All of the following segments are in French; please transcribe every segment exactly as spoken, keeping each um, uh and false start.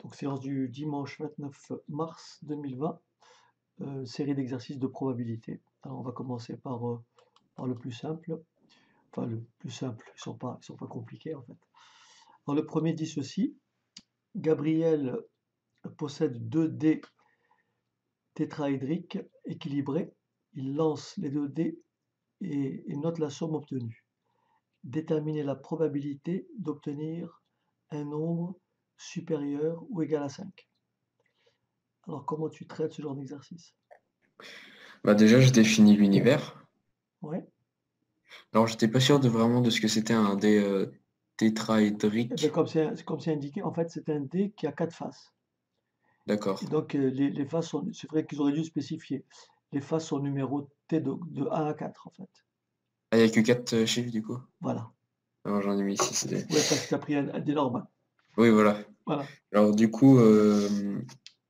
Donc, séance du dimanche vingt-neuf mars deux mille vingt, euh, série d'exercices de probabilité. Alors, on va commencer par, euh, par le plus simple. Enfin, le plus simple, ils ne sont pas, ils sont pas compliqués en fait. Alors, le premier dit ceci. Gabriel possède deux dés tétraédriques équilibrés. Il lance les deux dés et, et note la somme obtenue. Déterminer la probabilité d'obtenir un nombre supérieur ou égal à cinq. Alors, comment tu traites ce genre d'exercice? Bah déjà, je définis l'univers. Ouais. Alors, j'étais pas sûr de vraiment de ce que c'était un dé euh, Eh bien, tétraédrique. comme c'est comme c'est indiqué, en fait, c'est un dé qui a quatre faces. D'accord. Et donc, euh, les, les faces sont, c'est vrai qu'ils auraient dû spécifier. Les faces sont numérotées de, de un à quatre, en fait. Ah, il n'y a que quatre euh, chiffres du coup. Voilà. Alors, j'en ai mis six. Ouais, parce que tu as pris un, un dé normal. Oui, voilà. Voilà. Alors, du coup, euh,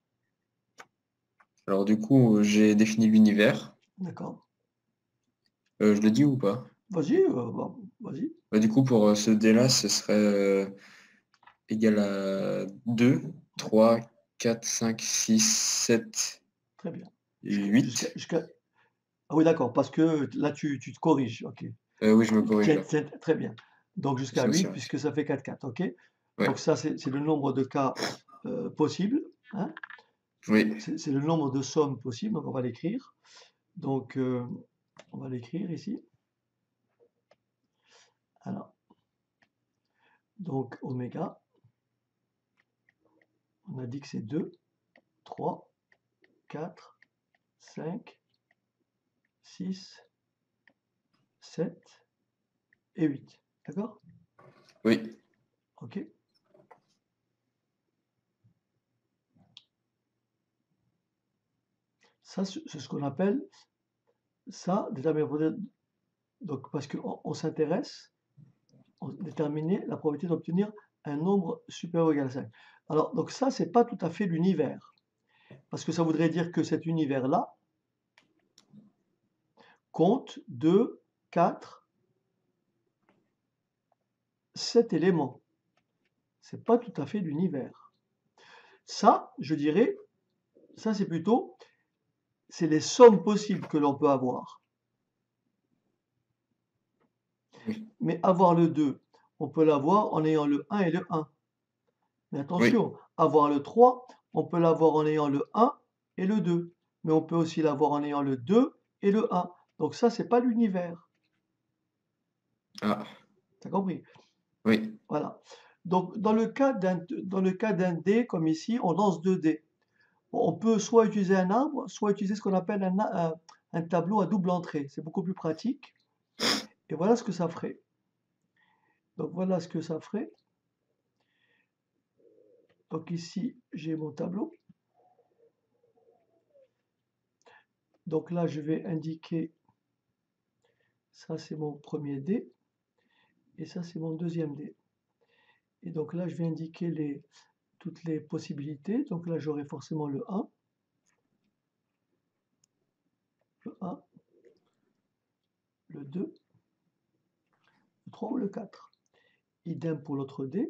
alors, du coup, j'ai défini l'univers. D'accord. Euh, je le dis ou pas? Vas-y, euh, bon, vas-y. Bah, du coup, pour euh, ce dé-là, ce serait euh, égal à deux, Ouais, trois, quatre, cinq, six, sept très bien. et Jusqu'à, jusqu'à, huit. jusqu'à- Ah oui, d'accord, parce que là, tu, tu te corriges. OK. Euh, oui, je me corrige Tiens, là. tiens, très bien. Donc, jusqu'à Ça, huit, c'est vrai. puisque ça fait quatre quatre. OK. Donc, Ouais. ça, c'est c'est le nombre de cas euh, possibles, hein. Oui. C'est c'est le nombre de sommes possibles. Donc, on va l'écrire. Donc, euh, on va l'écrire ici. Alors, donc, oméga, on a dit que c'est deux, trois, quatre, cinq, six, sept et huit. D'accord? Oui. OK. Ça, c'est ce qu'on appelle ça, déterminer, donc, parce qu'on on s'intéresse, on déterminer la probabilité d'obtenir un nombre supérieur ou égal à cinq. Alors, donc ça, c'est pas tout à fait l'univers, parce que ça voudrait dire que cet univers-là compte deux, quatre, sept éléments. C'est pas tout à fait l'univers. Ça, je dirais, ça c'est plutôt, c'est les sommes possibles que l'on peut avoir. Oui. Mais avoir le deux, on peut l'avoir en ayant le un et le un. Mais Oui. attention, avoir le trois, on peut l'avoir en ayant le un et le deux. Mais on peut aussi l'avoir en ayant le deux et le un. Donc ça, c'est pas l'univers. Ah, T'as compris? oui. Voilà. Donc dans le cas d'un dans le cas d'un dé, comme ici, on lance deux dés. On peut soit utiliser un arbre, soit utiliser ce qu'on appelle un, un- un tableau à double entrée. C'est beaucoup plus pratique. Et voilà ce que ça ferait. Donc voilà ce que ça ferait. Donc ici, j'ai mon tableau. Donc là, je vais indiquer, ça c'est mon premier dé, et ça c'est mon deuxième dé. Et donc là, je vais indiquer les, toutes les possibilités. Donc là, j'aurai forcément le un, le un, le deux, le trois ou le quatre. Idem pour l'autre dé.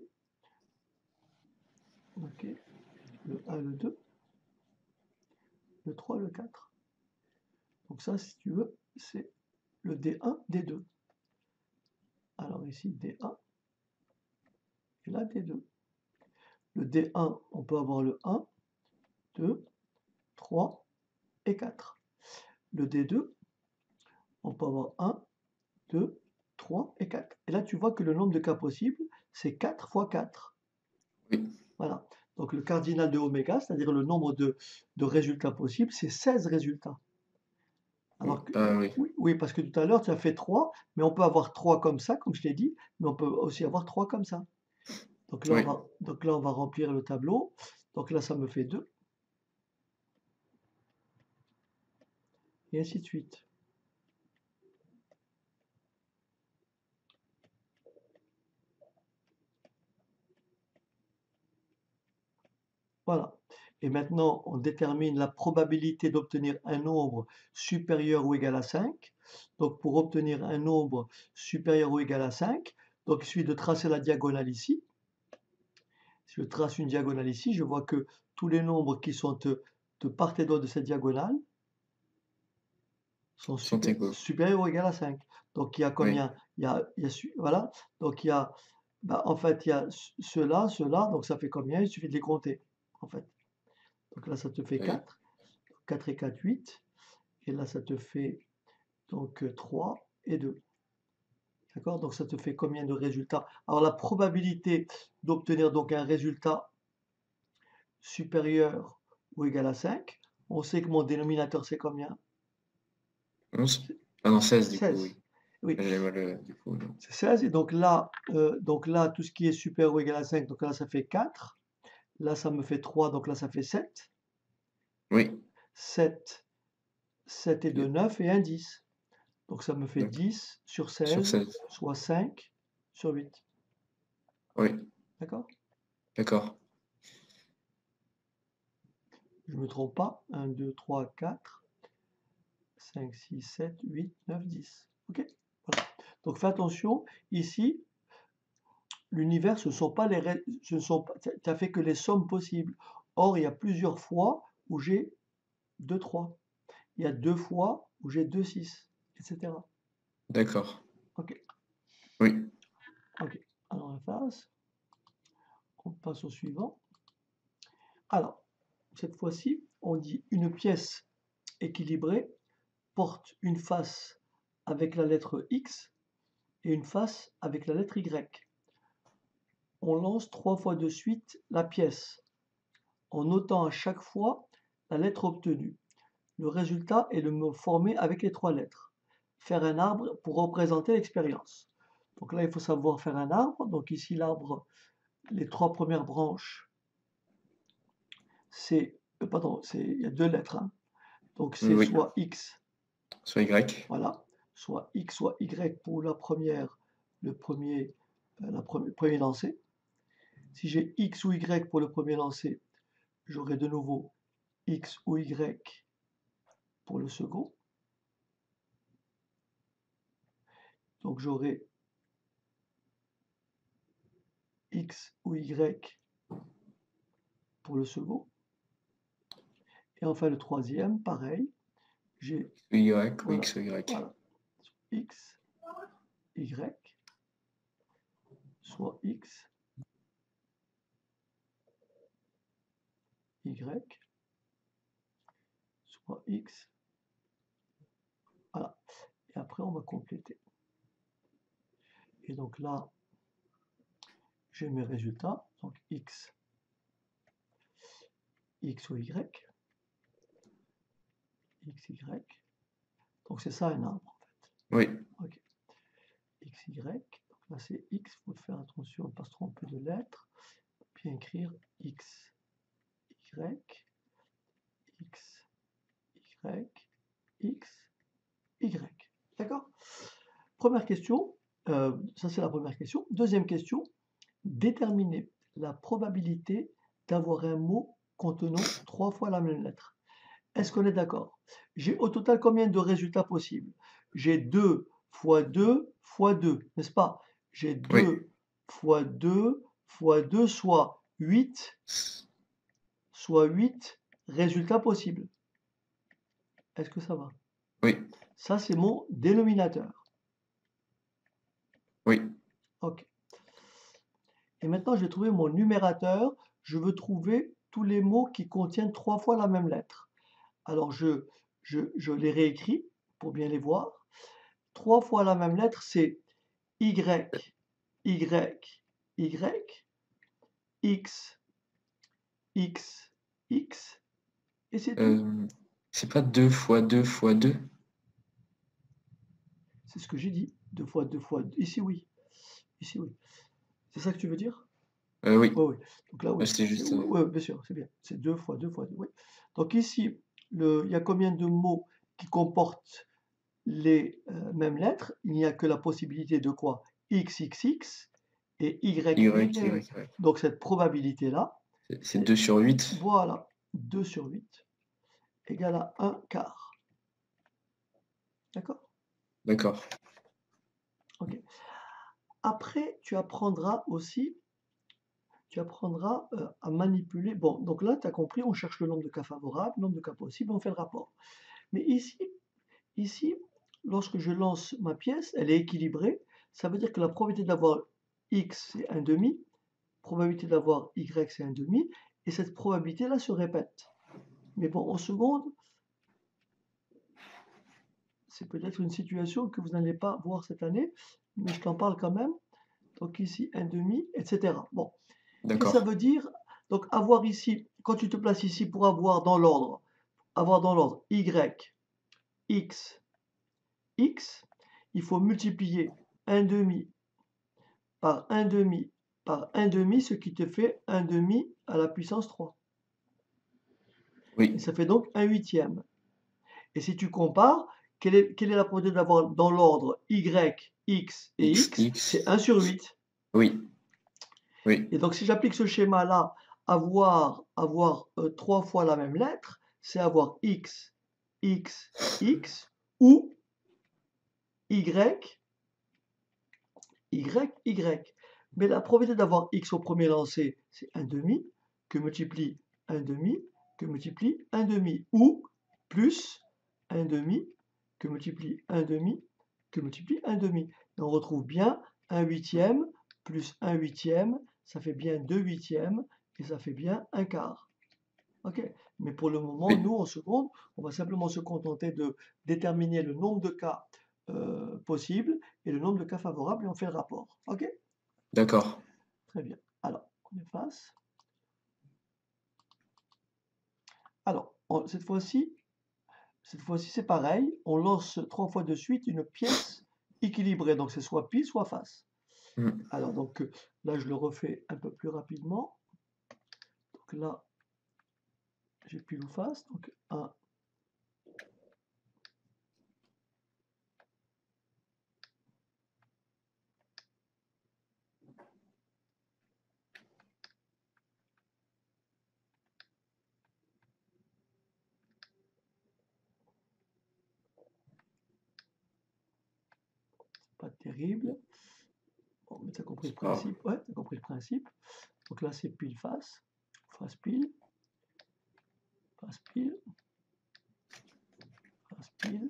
Ok, le un, le deux, le trois, le quatre. Donc ça, si tu veux, c'est le D un, D deux. Alors ici, D un, et là, D deux. Le D un, on peut avoir le un, deux, trois et quatre. Le D deux, on peut avoir un, deux, trois et quatre. Et là, tu vois que le nombre de cas possibles, c'est quatre fois quatre. Oui. Voilà. Donc le cardinal de oméga, c'est-à-dire le nombre de, de résultats possibles, c'est seize résultats. Oui. Alors que, Ah, oui. oui, oui, parce que tout à l'heure, tu as fait trois, mais on peut avoir trois comme ça, comme je l'ai dit, mais on peut aussi avoir trois comme ça. Donc là, on Oui. va, donc là, on va remplir le tableau. Donc là, ça me fait deux, et ainsi de suite. Voilà. Et maintenant, on détermine la probabilité d'obtenir un nombre supérieur ou égal à cinq. Donc, pour obtenir un nombre supérieur ou égal à cinq, donc il suffit de tracer la diagonale ici. Il je trace une diagonale ici, je vois que tous les nombres qui sont de, de part et d'autre de cette diagonale sont Sont supé- égaux. supérieurs ou égaux à cinq. Donc il y a Oui, combien? Il y a, il y a su- voilà. Donc il y a, bah, en fait, il y a ce- ceux-là, ceux-là, donc ça fait combien? Il suffit de les compter, en fait. Donc là, ça te fait oui. quatre. quatre et quatre, huit. Et là, ça te fait donc euh, trois et deux. D'accord? Donc ça te fait combien de résultats? Alors la probabilité d'obtenir donc un résultat supérieur ou égal à cinq, on sait que mon dénominateur c'est combien? onze. C'est Ah non, seize du coup, seize. oui. Oui, J'ai mal, euh, du coup, non. c'est seize. Et donc là, euh, donc là, tout ce qui est supérieur ou égal à cinq, donc là, ça fait quatre. Là, ça me fait trois, donc là, ça fait sept. Oui, sept, sept et deux, et- neuf et un, dix. Donc ça me fait d'accord. dix sur Sur seize, seize. soit cinq sur huit. Oui, D'accord? d'accord. Je ne me trompe pas. un, deux, trois, quatre, cinq, six, sept, huit, neuf, dix. OK? Voilà. Donc fais attention, ici, l'univers, ce ne sont pas les, ré- ce ne sont pas, tu n'as fait que les sommes possibles. Or, il y a plusieurs fois où j'ai deux, trois. Il y a deux fois où j'ai deux, six, et cetera. D'accord. OK, Oui, OK. Alors, on efface. On passe au suivant. Alors, cette fois-ci, on dit une pièce équilibrée porte une face avec la lettre X et une face avec la lettre Y. On lance trois fois de suite la pièce, en notant à chaque fois la lettre obtenue. Le résultat est le mot formé avec les trois lettres. Faire un arbre pour représenter l'expérience. Donc là, il faut savoir faire un arbre. Donc ici, l'arbre, les trois premières branches, c'est, euh, pardon, c'est, il y a deux lettres, hein. Donc c'est oui. soit X, Soit Y. voilà, soit X, soit Y pour la première, le premier, euh, la première, premier lancé. Si j'ai X ou Y pour le premier lancé, j'aurai de nouveau X ou Y pour le second. Donc j'aurai X ou Y pour le second. Et enfin le troisième, pareil, j'ai Y ou voilà, X ou Y. voilà, X, Y, soit X, Y, soit X, voilà. Et après on va compléter. Et donc là, j'ai mes résultats, donc X, X ou Y, X, Y. Donc c'est ça un arbre en fait. Oui, Ok. X, Y. Donc là c'est X, il faut faire attention à ne pas se tromper de lettres. Bien écrire X, Y, X, Y, X, Y. D'accord? Première question, euh, ça c'est la première question. Deuxième question, déterminer la probabilité d'avoir un mot contenant trois fois la même lettre. Est-ce qu'on est d'accord? J'ai au total combien de résultats possibles? J'ai deux fois deux fois deux, n'est-ce pas? J'ai oui. deux fois deux fois deux, soit huit, soit huit résultats possibles. Est-ce que ça va? Oui, Ça, c'est mon dénominateur. oui. OK. Et maintenant, je vais trouver mon numérateur. Je veux trouver tous les mots qui contiennent trois fois la même lettre. Alors, je, je, je les réécris pour bien les voir. Trois fois la même lettre, c'est Y, Y, Y, X, X, X, et c'est tout. Euh, c'est pas deux fois deux fois deux? C'est ce que j'ai dit. Deux fois deux fois deux. Ici, oui. Ici, oui. C'est ça que tu veux dire? Euh, oui. Oui, oui. Donc là, Euh, oui. C'était C'est, juste. oui, euh, oui, bien sûr, c'est bien. C'est deux fois deux fois deux. Oui. Donc ici, le, il y a combien de mots qui comportent les euh, mêmes lettres? Il n'y a que la possibilité de quoi? X, X, X et Y, Y, Y, Y, Y. Y. Donc cette probabilité-là, C'est c'est c'est, deux sur huit. voilà, deux sur huit égale à un quart. D'accord? D'accord. Ok. Après, tu apprendras aussi tu apprendras euh, à manipuler. Bon, donc là, tu as compris, on cherche le nombre de cas favorables, le nombre de cas possibles, on fait le rapport. Mais ici, ici, lorsque je lance ma pièce, elle est équilibrée. Ça veut dire que la probabilité d'avoir x, c'est un demi, probabilité d'avoir y, c'est un demi, et cette probabilité-là se répète. Mais bon, en seconde, c'est peut-être une situation que vous n'allez pas voir cette année, mais je t'en parle quand même. Donc ici, un demi, et cetera. Bon, qu'est-ce que ça D'accord. veut dire? Donc avoir ici, quand tu te places ici pour avoir dans l'ordre, avoir dans l'ordre y, x, x, il faut multiplier un demi par un demi par un demi, ce qui te fait un demi à la puissance trois. Et Oui. ça fait donc un huitième. Et si tu compares, quelle est, quelle est la probabilité d'avoir dans l'ordre y, x et X, x? C'est X. un sur huit. Oui. Oui. Et donc si j'applique ce schéma-là, avoir, avoir euh, trois fois la même lettre, c'est avoir x, x, x ou y, y, y. Mais la probabilité d'avoir x au premier lancer, c'est un demi, que multiplie un demi, que multiplie un demi, ou plus un demi, que multiplie un demi, que multiplie un demi. Et on retrouve bien un huitième plus un huitième, ça fait bien deux huitièmes, et ça fait bien un quart. Ok. Mais pour le moment, Oui. nous, en seconde, on va simplement se contenter de déterminer le nombre de cas euh, possibles et le nombre de cas favorables, et on fait le rapport. Ok. D'accord. Très bien. Alors, on efface. Alors, on- cette fois-ci, cette fois-ci, c'est pareil. On lance trois fois de suite une pièce équilibrée. Donc, c'est soit pile, soit face. Mm. Alors, donc euh, là, je le refais un peu plus rapidement. Donc là, j'ai pile ou face. Donc, un, pas terrible. Bon, mais tu as compris le C'est pas. principe. Ouais, tu as compris le principe. Donc là, c'est pile face, face pile, face pile, face pile,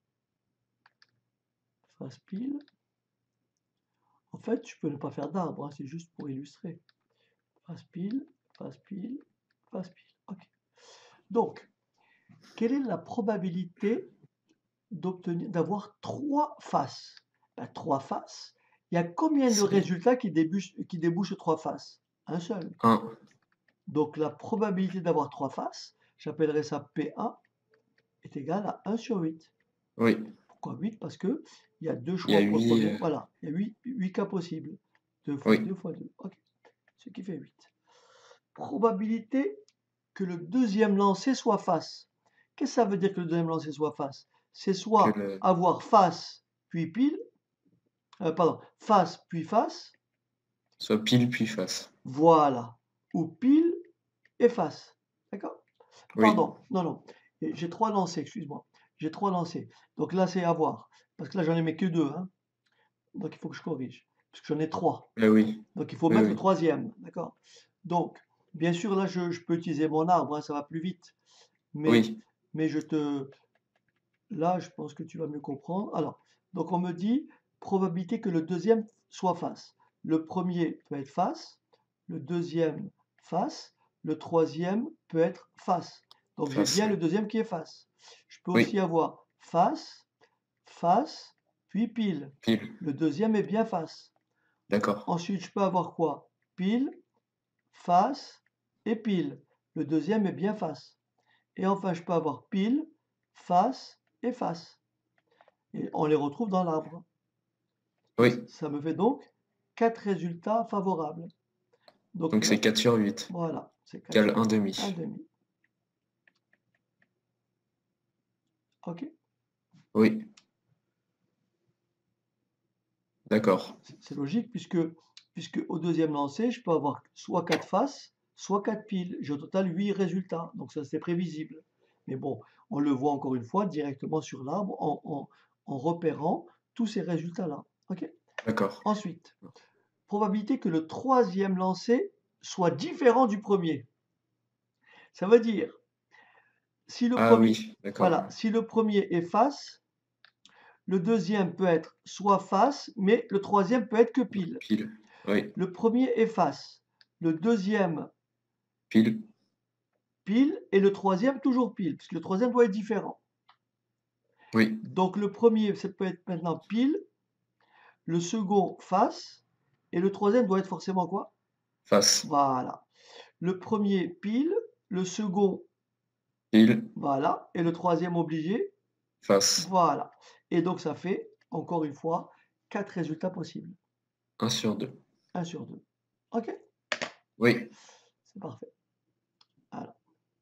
face pile. En fait, tu peux ne pas faire d'arbre, hein, c'est juste pour illustrer. Face pile, face pile, face pile. Ok. Donc, quelle est la probabilité d'obtenir, d'avoir trois faces? Ben, trois faces. Il y a combien de C'est résultats qui débouchent, qui débouchent sur trois faces? Un seul. un. Donc la probabilité d'avoir trois faces, j'appellerais ça P un, est égale à un sur huit. Oui. Pourquoi huit? Parce que il y a deux Il y a choix pour le huit. premier. euh, Voilà, il y a huit, huit cas possibles. deux fois Oui. deux fois deux. Ok. Ce qui fait huit. Probabilité que le deuxième lancé soit face. Qu'est-ce que ça veut dire que le deuxième lancé soit face? C'est Que soit le. avoir face puis pile, euh, pardon, face puis face, Soit pile puis face. voilà, ou pile et face. D'accord? Oui. Pardon, non, non, et j'ai trois lancés, excuse-moi. J'ai trois lancés. Donc là, c'est avoir. Parce que là, j'en ai mis que deux, hein. Donc il faut que je corrige. Parce que j'en ai trois. Eh oui. Donc il faut Oui, mettre le oui. troisième. D'accord? Donc, bien sûr, là, je, je peux utiliser mon arbre, hein, ça va plus vite. Mais, Oui. mais je te. Là, je pense que tu vas mieux comprendre. Alors, donc on me dit probabilité que le deuxième soit face. Le premier peut être face, le deuxième face, le troisième peut être face. Donc j'ai Face. bien le deuxième qui est face. Je peux aussi Oui. avoir face, face, puis pile. Pile. Le deuxième est bien face. D'accord. Ensuite, je peux avoir quoi? Pile, face et pile. Le deuxième est bien face. Et enfin, je peux avoir pile, face et face. Et on les retrouve dans l'arbre. Et Oui. ça me fait donc quatre résultats favorables. Donc Donc là, c'est quatre sur huit. voilà, c'est quatre Égale sur un huit, un demi. demi. Ok, Oui. D'accord. c'est c'est logique puisque, puisque au deuxième lancer, je peux avoir soit quatre faces, soit quatre piles. J'ai au total huit résultats. Donc ça, c'est prévisible. Mais bon, on le voit encore une fois directement sur l'arbre en, en- en repérant tous ces résultats-là. Ok. D'accord. Ensuite, probabilité que le troisième lancer soit différent du premier. Ça veut dire, si le Ah premier, oui, d'accord. voilà, si le premier est face, le deuxième peut être soit face, mais le troisième peut être que pile. Pile. Oui, Le premier est face, le deuxième pile. pile et le troisième toujours pile, parce que le troisième doit être différent. Oui, Donc le premier, ça peut être maintenant pile, le second face, et le troisième doit être forcément quoi? face. Voilà. Le premier pile, le second, Pile, voilà, et le troisième obligé, face. voilà. Et donc ça fait, encore une fois, quatre résultats possibles. un sur deux. un sur deux. OK? Oui, C'est parfait. Alors,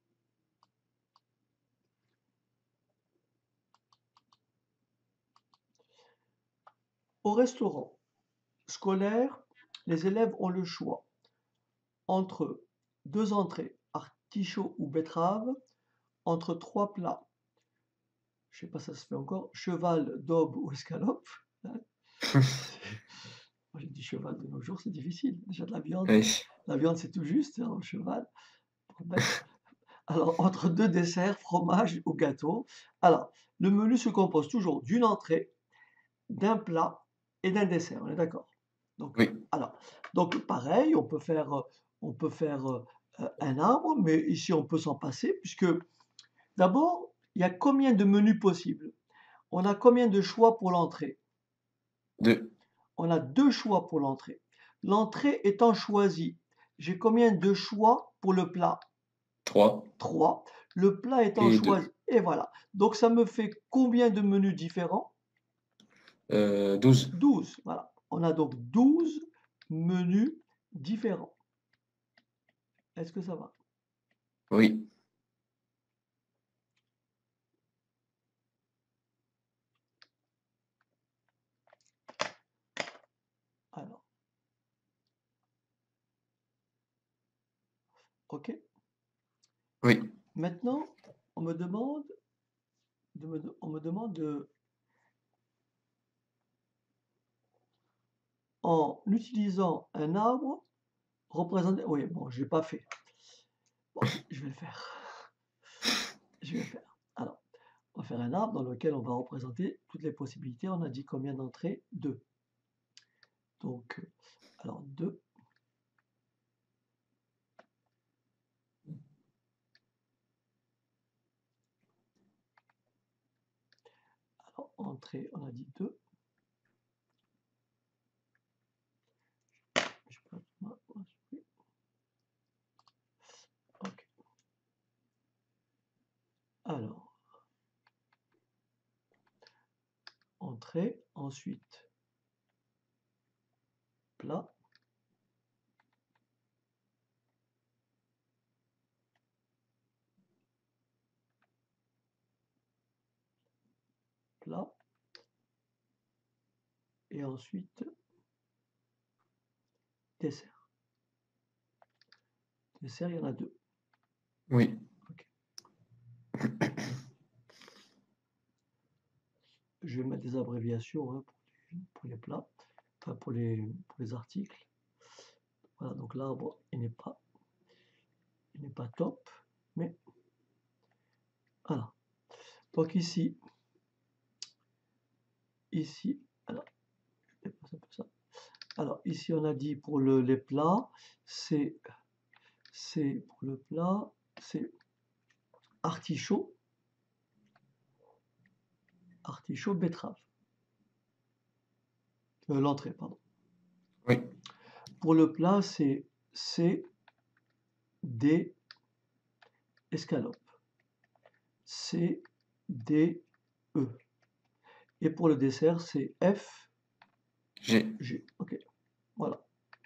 au restaurant scolaire, les élèves ont le choix entre deux entrées, artichaut ou betterave, entre trois plats, je sais pas si ça se fait encore, cheval, daube ou escalope. Hein. Moi j'ai dit cheval de nos jours, c'est difficile. Déjà de la viande, oui. la viande c'est tout juste, hein, le cheval. Pour le bête. Alors, entre deux desserts, fromage ou gâteau. Alors, le menu se compose toujours d'une entrée, d'un plat et d'un dessert, on est d'accord? Donc, Oui, alors, donc pareil, on peut faire, euh, on peut faire euh, euh, un arbre, mais ici on peut s'en passer, puisque d'abord, il y a combien de menus possibles? On a combien de choix pour l'entrée? deux. On a deux choix pour l'entrée. L'entrée étant choisie, j'ai combien de choix pour le plat? trois. Trois. Le plat étant Et deux. choisi, et voilà. Donc ça me fait combien de menus différents? Euh, douze. douze. Voilà. On a donc douze menus différents. Est-ce que ça va? Oui, Alors, OK. oui, Maintenant, on me demande de me, on me demande de, en utilisant un arbre, représenter. Oui, bon, je l'ai pas fait. Bon, je, je vais le faire. Je vais le faire. Alors, on va faire un arbre dans lequel on va représenter toutes les possibilités. On a dit combien d'entrées? Deux. Donc, euh, alors deux. Alors, entrée, on a dit deux. Je peux- moi, moi, je fais- Ok. Alors, entrée, ensuite plat, plat, et ensuite dessert. Dessert, il y en a deux. oui. Ok. Je vais mettre des abréviations hein, pour, les, pour les plats, enfin pour les, pour les articles. Voilà, donc l'arbre, il n'est pas, il n'est pas top, mais voilà. Donc ici, ici, alors, je dépasse un peu ça. Alors ici, on a dit pour le, les plats, c'est, c'est pour le plat, c'est artichaut, artichaut, betterave. Euh, l'entrée, pardon. Oui, Pour le plat, c'est C, D, escalope. C, D, E. Et pour le dessert, c'est F, G. G. Ok, voilà.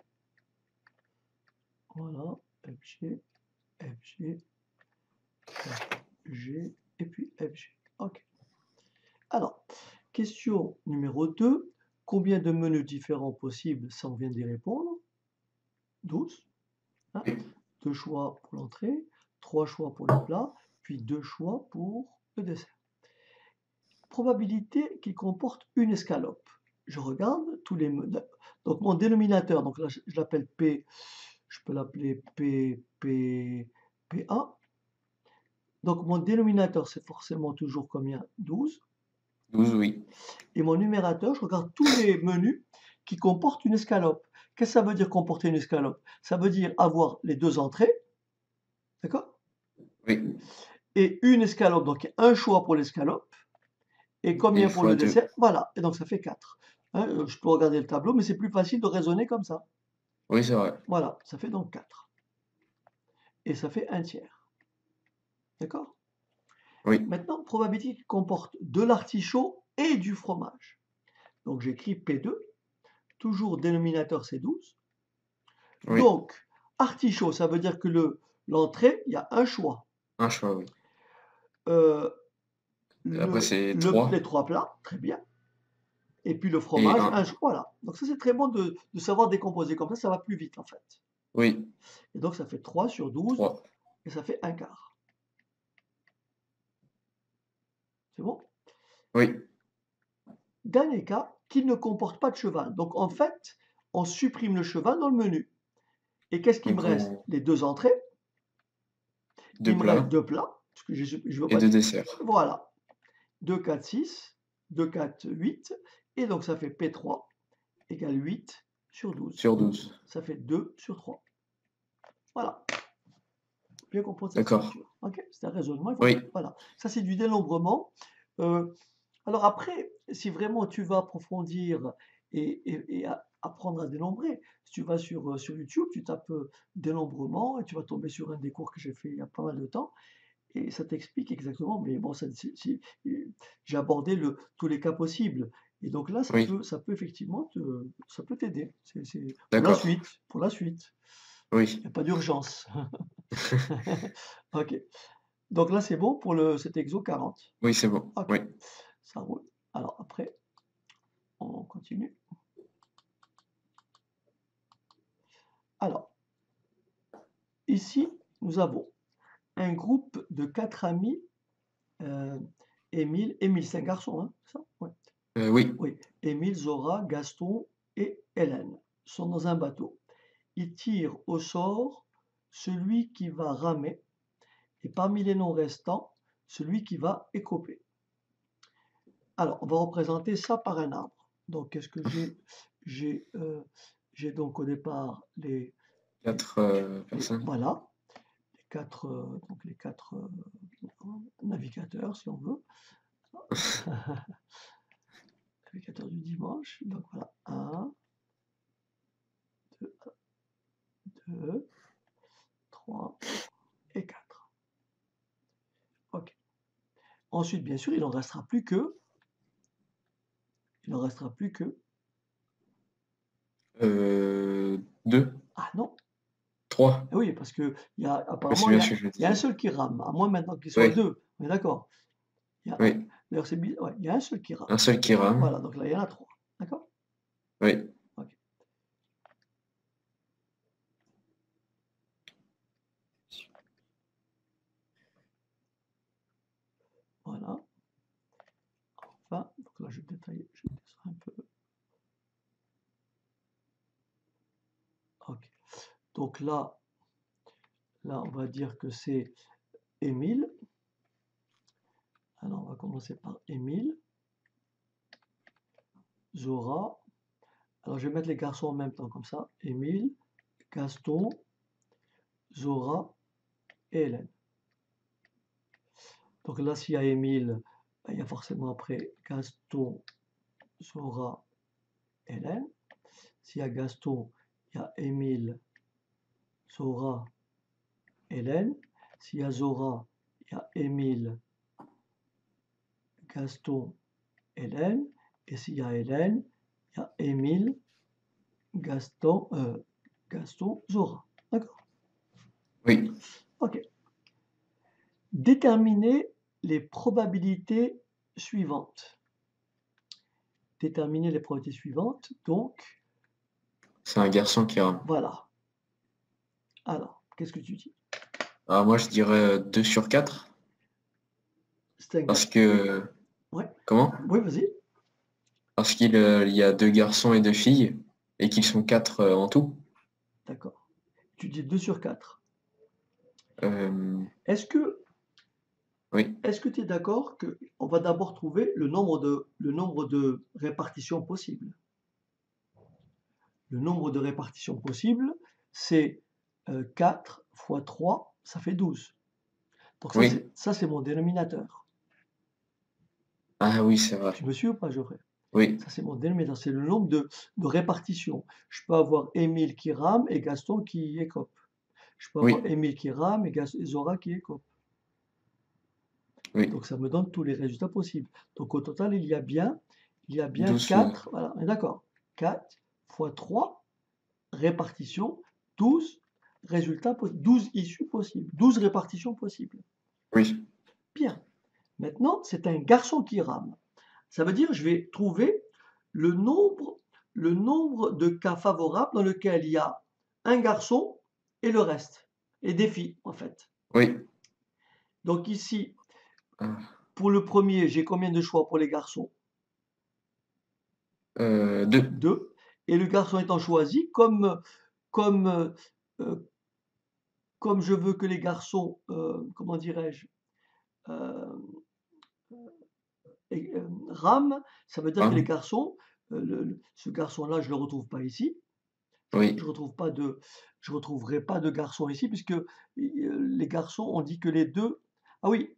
Voilà, F, G, F, G, F, G, et puis F, G. Ok. Alors, question numéro deux. Combien de menus différents possibles? Ça, on vient d'y répondre. douze. Hein? Deux choix pour l'entrée, trois choix pour le plat, puis deux choix pour le dessert. Probabilité qui comporte une escalope. Je regarde tous les menus. Donc mon dénominateur, donc là je l'appelle P, je peux l'appeler P, P, P un. Donc mon dénominateur, c'est forcément toujours combien? douze. douze, oui. Et mon numérateur, je regarde tous les menus qui comportent une escalope. Qu'est-ce que ça veut dire comporter une escalope? Ça veut dire avoir les deux entrées, d'accord? Oui. Et une escalope, donc un choix pour l'escalope. Et combien Et pour le fois deux. dessert? Voilà, et donc ça fait quatre. Hein, euh, je peux regarder le tableau, mais c'est plus facile de raisonner comme ça. Oui, c'est vrai. Voilà, ça fait donc quatre. Et ça fait un tiers. D'accord? Oui. Maintenant, probabilité qui comporte de l'artichaut et du fromage. Donc j'écris P deux, toujours dénominateur c'est douze. Oui. Donc, artichaut, ça veut dire que le l'entrée, il y a un choix. Un choix, oui. Euh, Après, le, c'est le- trois. les trois plats, très bien. Et puis le Et fromage, un. un choix. Voilà. Donc ça, c'est très bon de, de savoir décomposer. Comme ça, ça va plus vite, en fait. Oui. Et donc, ça fait trois sur douze, trois. et ça fait un quart. C'est bon? Oui. Dernier cas, qui ne comporte pas de cheval. Donc, en fait, on supprime le cheval dans le menu. Et qu'est-ce qui me Donc, reste? on- Les deux entrées. deux Il me reste plats deux plats. Parce que je ne veux et pas deux dire. desserts. Voilà. deux, quatre, six. deux, quatre, huit. Et donc, ça fait P trois égale huit sur douze. Sur douze. Ça fait deux sur trois. Voilà. Bien comprendre cette D'accord. structure. Ok, c'est un raisonnement. Il faut- Oui. Voilà. Ça, c'est du dénombrement. Euh, alors après, si vraiment tu vas approfondir et, et- et a- apprendre à dénombrer, si tu vas sur, euh, sur YouTube, tu tapes euh, dénombrement et tu vas tomber sur un des cours que j'ai fait il y a pas mal de temps et ça t'explique exactement. Mais bon, ça, c'est- c'est- euh, j'ai abordé le, tous les cas possibles. Et donc là, ça Oui. peut, ça peut effectivement te, ça peut t'aider. C'est, c'est pour la D'accord. suite, pour la suite. Il Oui. n'y a pas d'urgence. Ok. Donc là, c'est bon pour le, cet exo quarante. Oui, c'est bon. Ok, Oui. ça roule. Alors après, on continue. Alors, ici, nous avons un groupe de quatre amis. Euh, Émile, Émile, c'est un garçon, hein, ça? Ouais. Euh, oui. Oui. Émile, Zora, Gaston et Hélène sont dans un bateau. Ils tirent au sort celui qui va ramer et parmi les noms restants, celui qui va écoper. Alors, on va représenter ça par un arbre. Donc, qu'est-ce que j'ai? J'ai euh, j'ai donc au départ les, les- Quatre euh, les- personnes. voilà, les quatre, euh, donc les quatre euh, navigateurs, si on veut. Navigateur du dimanche. Donc voilà, un, deux, deux, trois et quatre. Ok. Ensuite, bien sûr, il n'en restera plus que. Il n'en restera plus que. Euh, deux. Ah non. Trois. Eh oui, parce que il y a, Oui, c'est apparemment, il bien y ce a, que je il y a un disais. seul qui rame. À moins maintenant qu'il soit Oui. deux. On est d'accord. Il y a un. Oui. D'ailleurs, c'est bizarre. Ouais, il y a un seul qui rame. Un seul qui rame. Voilà, donc là, il y en a trois. D'accord? Oui. Ok. Voilà. Enfin, donc là, je vais détailler, je vais descendre un peu. Ok. Donc là, là, on va dire que c'est Émile. Alors, on va commencer par Émile. Zora. Alors, je vais mettre les garçons en même temps, comme ça. Émile, Gaston, Zora et Hélène. Donc là, s'il y a Émile, ben, il y a forcément après Gaston, Zora, Hélène. S'il y a Gaston, il y a Émile, Zora, Hélène. S'il y a Zora, il y a Émile, Gaston, Hélène. Et s'il y a Hélène, il y a Émile, Gaston, euh, Gaston, Zora. D'accord? Oui. Ok. Déterminer les probabilités suivantes. Déterminer les probabilités suivantes. Donc, C'est un garçon qui rame. voilà. Alors, qu'est-ce que tu dis? Alors moi, je dirais deux sur quatre. C'est un Parce garçon. que... Ouais. Comment? Oui, vas-y. Parce qu'il euh, il y a deux garçons et deux filles. Et qu'ils sont quatre euh, en tout. D'accord. tu dis deux sur quatre. Euh, Est-ce que oui, est-ce que tu es d'accord qu'on va d'abord trouver le nombre de, le nombre de répartitions possibles? Le nombre de répartitions possibles, c'est euh, quatre fois trois, ça fait douze. Donc ça, oui. c'est ça, c'est mon dénominateur. Ah oui, c'est vrai. Tu me suis ou pas, Geoffrey? Oui, Ça, c'est mon dénominateur. C'est le nombre de, de répartitions. Je peux avoir Émile qui rame et Gaston qui écope. Je peux avoir oui, Émile qui rame et, Gas- et Zora qui écope. oui. Donc ça me donne tous les résultats possibles. Donc au total, il y a bien, il y a bien Douze. euh, quatre, voilà, on est d'accord. quatre fois trois, répartition, douze résultats, possi- douze issues possibles, douze répartitions possibles. Oui, Bien. Maintenant, c'est un garçon qui rame. Ça veut dire que je vais trouver le nombre, le nombre de cas favorables dans lequel il y a un garçon et le reste, et des filles en fait. oui. Donc ici, Ah, pour le premier, j'ai combien de choix pour les garçons? euh, deux. Deux. Et le garçon étant choisi, comme, comme, euh, comme je veux que les garçons, euh, comment dirais-je, euh, et, euh, rament, ça veut dire que les Ah, garçons, euh, le- le- ce garçon-là, je ne le retrouve pas ici. Je oui. retrouve pas de, je retrouverai pas de garçon ici, puisque euh, les garçons, on dit que les deux. Ah oui,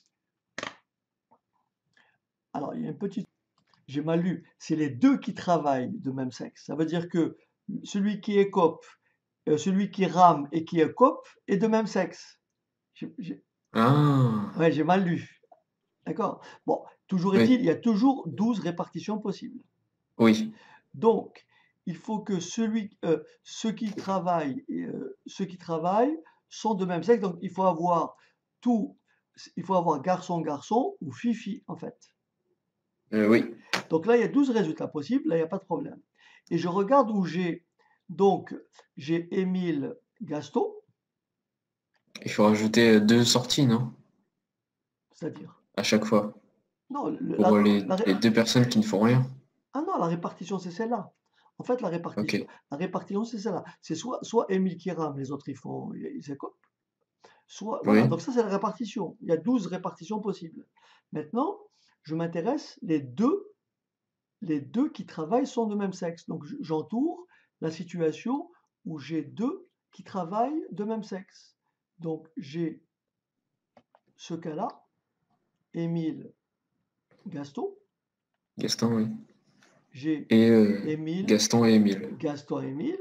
alors il y a une petite. J'ai mal lu. C'est les deux qui travaillent de même sexe. Ça veut dire que celui qui écope, euh, celui qui rame et qui écope est de même sexe. J'ai j'ai- Ah, ouais, j'ai mal lu. D'accord? Bon, toujours est-il, oui, il y a toujours douze répartitions possibles. oui, Donc, il faut que celui, euh, ceux qui travaillent, euh, ceux qui travaillent sont de même sexe. Donc, il faut avoir tout, il faut avoir garçon, garçon ou fille, fille, en fait. euh, oui. Donc là, il y a douze résultats possibles. Là, il n'y a pas de problème. Et je regarde où j'ai, donc, j'ai Émile, Gaston, Il faut rajouter euh, deux sorties, non? c'est-à-dire, À chaque fois. non, le- Pour la, les, la ré- les deux personnes qui ne font rien. ah non, la répartition, c'est celle-là. En fait, la Ok. répartition, la répartition, c'est celle-là. C'est soit, soit Émile qui rame, les autres, ils font, ils, ils écopent. Soit, voilà, Oui, donc ça c'est la répartition. Il y a douze répartitions possibles. Maintenant, je m'intéresse, les deux, les deux qui travaillent sont de même sexe. Donc j- j'entoure la situation où j'ai deux qui travaillent de même sexe. Donc j'ai ce cas-là, Émile, Gaston. Gaston, oui. J'ai Et euh, Émile, Gaston et Émile. Gaston, Émile,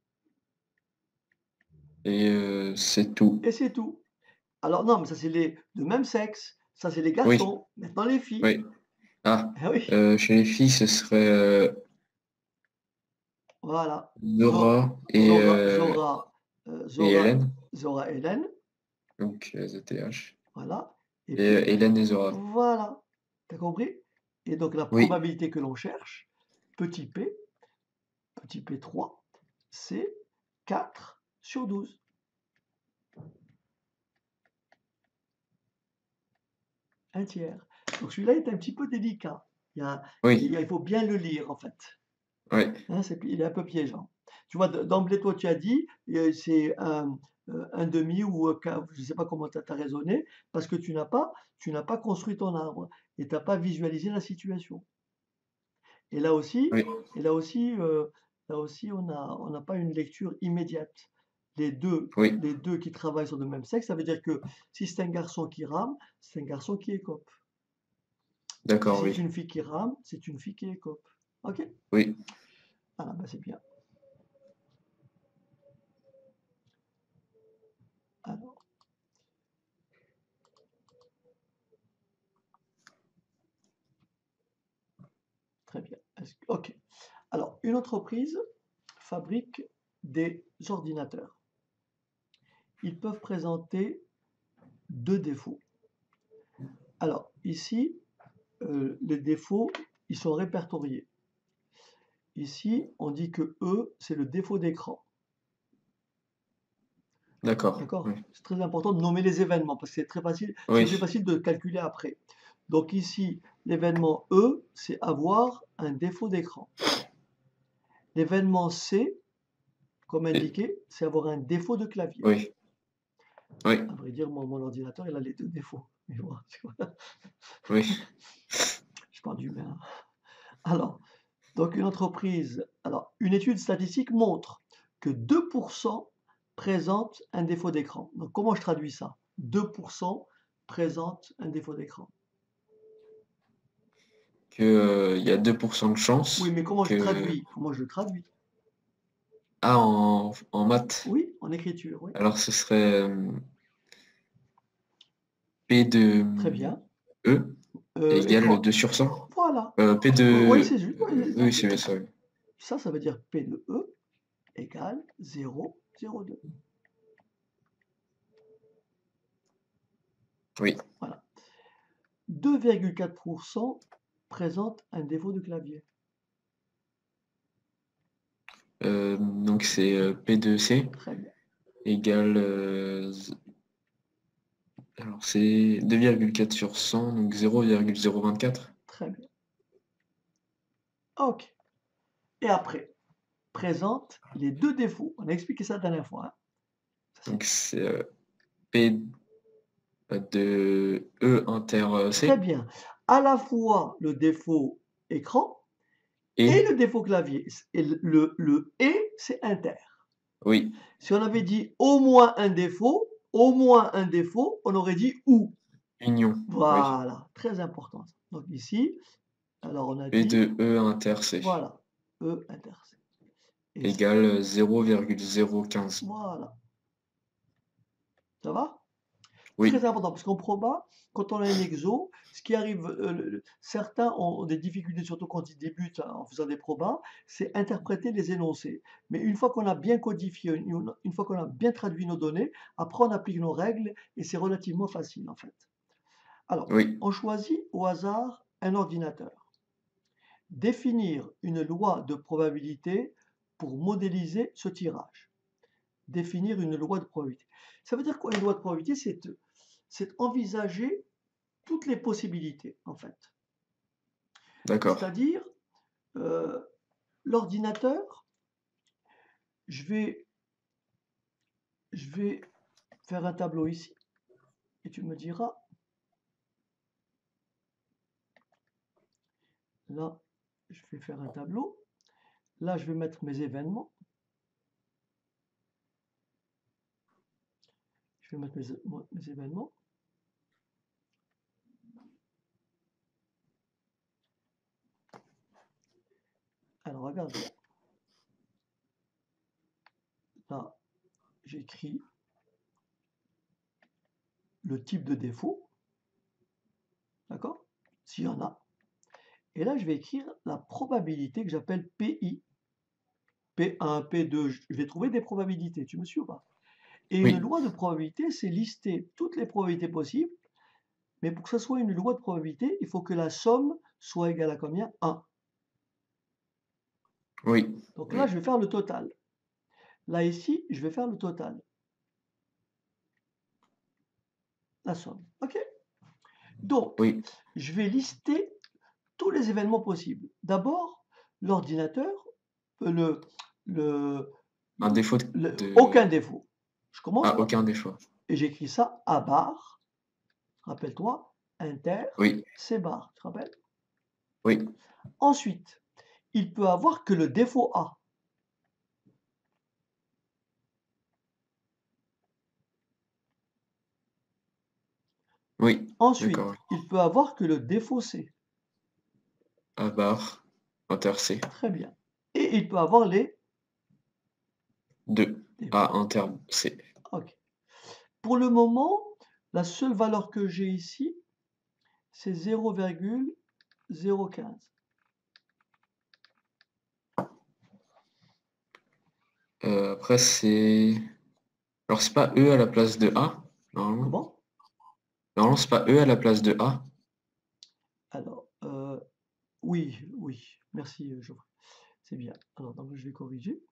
Et euh, c'est tout. et c'est tout. Alors non, mais ça c'est les de même sexe. Ça c'est les Oui, garçons. Maintenant les filles. oui. Ah, Ah oui, euh, chez les filles, ce serait euh, voilà. Zo- Zora et, Zora, euh, Zora, euh, et Zora, Hélène. Zora, Hélène. Donc, euh, Z T H. Voilà. Et Et euh, puis, Hélène et Zora. voilà. T'as compris? Et donc, la Oui, probabilité que l'on cherche, petit p, petit p trois, c'est quatre sur douze. Un tiers. Donc, celui-là est un petit peu délicat. Il, y a- il oui, y a- il faut bien le lire, en fait. oui, Hein, c'est- il est un peu piégeant. Tu vois, d- d'emblée, toi, tu as dit, euh, c'est un, euh, un demi ou un quart, je ne sais pas comment tu as raisonné, parce que tu n'as pas, tu n'as pas construit ton arbre et tu n'as pas visualisé la situation. Et là aussi, oui, et là aussi, euh, là aussi, on a, on n'a pas une lecture immédiate. Les deux, oui. les deux qui travaillent sont de même sexe, ça veut dire que si c'est un garçon qui rame, c'est un garçon qui écope. Si D'accord, c'est oui. une fille qui rame, c'est une fille qui écope. Ok? Oui. Ah bah c'est bien. Alors, très bien. Est-ce que- Ok. Alors, une entreprise fabrique des ordinateurs. Ils peuvent présenter deux défauts. Alors, ici, euh, les défauts, ils sont répertoriés. Ici, on dit que E, c'est le défaut d'écran. D'accord. D'accord? Oui. C'est très important de nommer les événements parce que c'est très facile, c'est plus Oui. facile de calculer après. Donc ici, l'événement E, c'est avoir un défaut d'écran. L'événement C, comme Et indiqué, c'est avoir un défaut de clavier. oui, oui, À vrai dire, moi, mon ordinateur, il a les deux défauts. Mais bon, tu vois, oui. je parle d'humain. Alors, donc une entreprise, alors une étude statistique montre que deux pour cent présentent un défaut d'écran. Donc comment je traduis ça? deux pour cent présentent un défaut d'écran. Que, euh, il y a deux pour cent de Oui, chance mais comment je que... traduis? Comment je le traduis? Ah, en, en maths. Oui, en écriture, oui. Alors ce serait euh, P de Très bien. E Euh, et égale deux quoi? sur cent. Voilà. Euh, P Euh, Oui, de... c'est juste. Oui, euh, c'est ça. oui, c'est bien ça. Oui. Ça, ça veut dire P de E égale zéro virgule zéro deux. Oui. Voilà. deux virgule quatre pour cent présentent un défaut de clavier. Euh, donc c'est euh, P de C Très bien. égale... euh, z- alors c'est deux virgule quatre sur cent, donc zéro virgule zéro vingt-quatre. Très bien. OK. Et après, présente les deux défauts. On a expliqué ça la dernière fois, hein. Ça, c'est Donc c'est euh, P de E inter très C bien. À la fois le défaut écran et et... le défaut clavier. Et le, le, le et, c'est inter. Oui, Si on avait dit au moins un défaut, au moins un défaut, on aurait dit ou. union. Oui. Voilà, très important. Donc ici, alors on a P dit, de E inter C voilà, E inter C. Et égale zéro virgule zéro quinze. voilà, ça va? Oui, Très important, parce qu'en proba, quand on a un exo, ce qui arrive, euh, le- certains ont des difficultés, surtout quand ils débutent hein, en faisant des probas, c'est interpréter les énoncés. Mais une fois qu'on a bien codifié, une, une fois qu'on a bien traduit nos données, après on applique nos règles et c'est relativement facile en fait. Alors, oui, on choisit au hasard un ordinateur. Définir une loi de probabilité pour modéliser ce tirage. Définir une loi de probabilité. Ça veut dire quoi une loi de probabilité? C'est c'est envisager toutes les possibilités, en fait. d'accord. C'est-à-dire, euh, l'ordinateur, je vais, je vais faire un tableau ici, et tu me diras, là, je vais faire un tableau, là, je vais mettre mes événements, je vais mettre mes, mes événements, alors regarde, là, j'écris le type de défaut, d'accord? S'il y en a. Et là, je vais écrire la probabilité que j'appelle P I. P un, P deux, je vais trouver des probabilités. Tu me suis ou pas? Et une Oui, loi de probabilité, c'est lister toutes les probabilités possibles, mais pour que ce soit une loi de probabilité, il faut que la somme soit égale à combien? un. oui, Donc là, oui, je vais faire le total. Là, ici, je vais faire le total. La somme. OK? Donc, oui. je vais lister tous les événements possibles. D'abord, l'ordinateur, euh, le, le, Un défaut de... le- aucun de- défaut. Je commence Ah, par, aucun défaut. et j'écris ça à barre. Rappelle-toi, inter, Oui, c'est barre. Tu te rappelles? oui, Ensuite, il peut avoir que le défaut A. oui, Ensuite, d'accord. il peut avoir que le défaut C. A bar, inter C. Très bien. Et il peut avoir les deux. A défauts. inter C. OK. Pour le moment, la seule valeur que j'ai ici, c'est zéro virgule zéro quinze. Euh, après, c'est... Alors, c'est pas E à la place de A, normalement. Comment? Normalement, c'est pas E à la place de A. Alors, euh, oui, oui. Merci, euh, Geoffrey. C'est bien. Alors, donc, je vais corriger.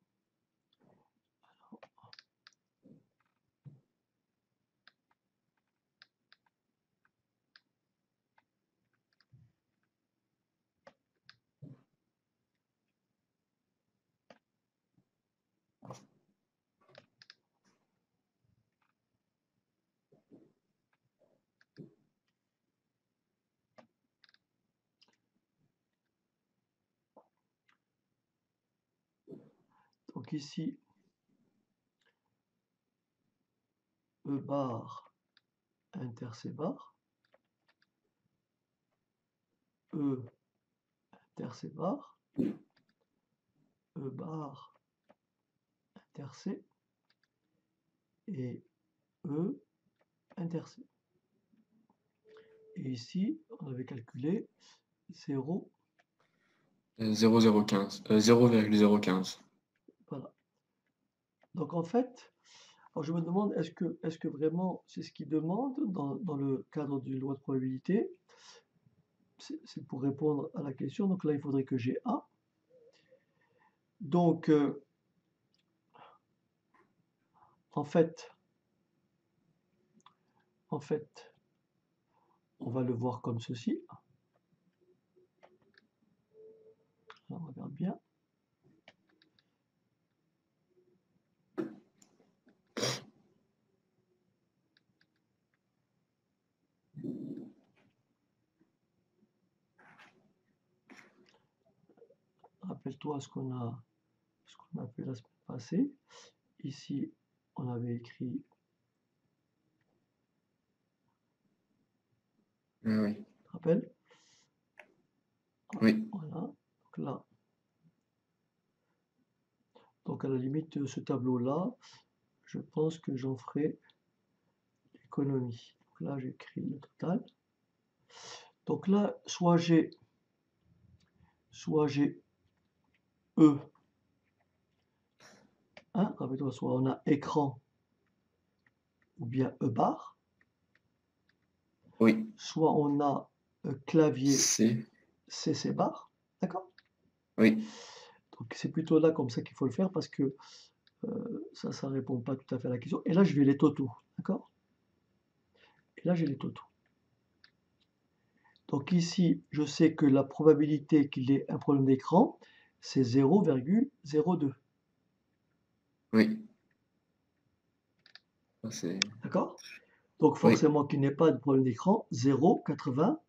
Donc ici, E bar inter C bar, E inter C bar, E bar inter C et E inter C. Et ici, on avait calculé zéro. zéro virgule zéro quinze. Euh, zéro virgule zéro quinze. Voilà. Donc en fait, alors je me demande, est-ce que, est-ce que vraiment c'est ce qu'il demande dans, dans le cadre d'une loi de probabilité? C'est pour répondre à la question. Donc là, il faudrait que j'ai A. Donc, euh, en fait, en fait, on va le voir comme ceci. Alors, on regarde bien. Rappelle-toi ce qu'on a, ce qu'on a fait la semaine passée. Ici, on avait écrit. Ah oui. Tu te rappelles? Oui. Voilà. Donc là. Donc à la limite, ce tableau-là, je pense que j'en ferai l'économie. Donc là, j'écris le total. Donc là, soit j'ai soit j'ai E. Hein, rappelle-toi, soit on a écran ou bien E bar. Oui. Soit on a euh, clavier C. C C bar. D'accord? Oui. Donc c'est plutôt là comme ça qu'il faut le faire parce que euh, ça, ça répond pas tout à fait à la question. Et là, je vais les totaux. D'accord? Et là, j'ai les totaux. Donc ici, je sais que la probabilité qu'il ait un problème d'écran, c'est zéro virgule zéro deux. Oui. Ah, c'est... D'accord? Donc Oui. forcément qu'il n'ait pas de problème d'écran, zéro virgule quatre-vingt-dix-huit.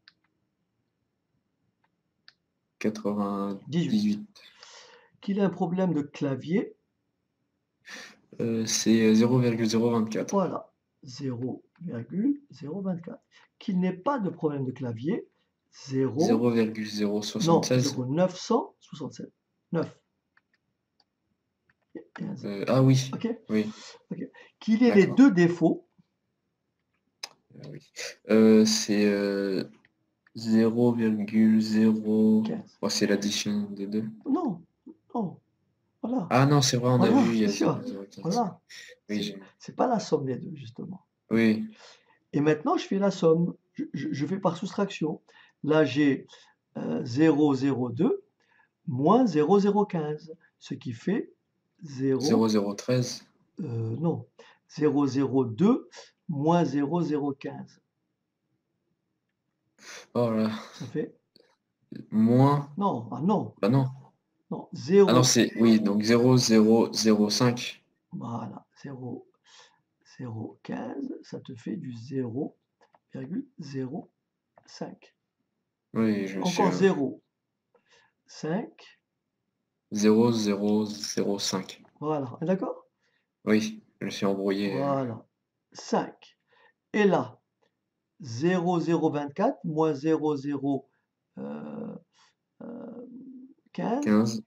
quatre-vingt-dix-huit. Qu'il ait un problème de clavier, Euh, c'est zéro virgule zéro vingt-quatre. voilà, zéro virgule zéro vingt-quatre. Qu'il n'ait pas de problème de clavier, zéro zéro virgule zéro non, soixante-seize. zéro virgule neuf cent soixante-sept. neuf. Et un zéro. Euh, ah oui. Ok? Oui. Ok. Qu'il ait les D'accord. deux défauts, Ah oui. Euh, c'est euh, zéro virgule zéro. quinze. Oh, c'est l'addition des deux. Non, non, voilà. Ah non, c'est vrai, on a Voilà, vu, il y bien a zéro sûr. virgule zéro quinze. Voilà. Oui, C'est j'ai... c'est pas la somme des deux, justement. Oui. Et maintenant, je fais la somme. Je, je- je fais par soustraction. Là, j'ai euh, zéro virgule zéro deux moins zéro virgule zéro quinze, ce qui fait zéro zéro, virgule zéro treize. euh, non, zéro virgule zéro deux moins zéro virgule zéro quinze. Oh là. Ça fait Moins. non, ah non, Bah non. non, Ah non, zéro, c'est... Oui, donc zéro virgule zéro zéro cinq. voilà, zéro virgule zéro quinze, ça te fait du zéro virgule zéro cinq. Oui, je suis... Encore euh, zéro, cinq, zéro virgule zéro zéro cinq. voilà, on est d'accord? Oui, je me suis embrouillé. euh, Voilà, cinq. Et là, zéro virgule zéro vingt-quatre moins zéro virgule zéro euh, euh, quinze, quinze.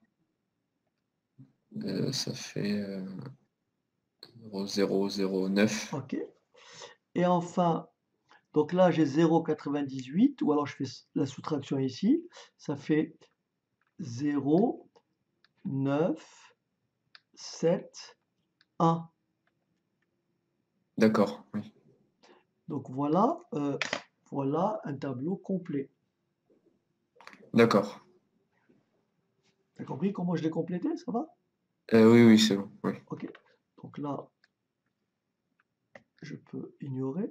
Euh, ça fait euh, zéro virgule zéro zéro neuf. ok. Et enfin, donc là j'ai zéro virgule quatre-vingt-dix-huit, ou alors je fais la soustraction ici, ça fait zéro virgule neuf sept un. D'accord, oui. Donc voilà, euh, voilà un tableau complet. D'accord. T'as compris comment je l'ai complété, ça va? Euh, oui, oui, c'est bon. Oui. Ok. Donc là, je peux ignorer.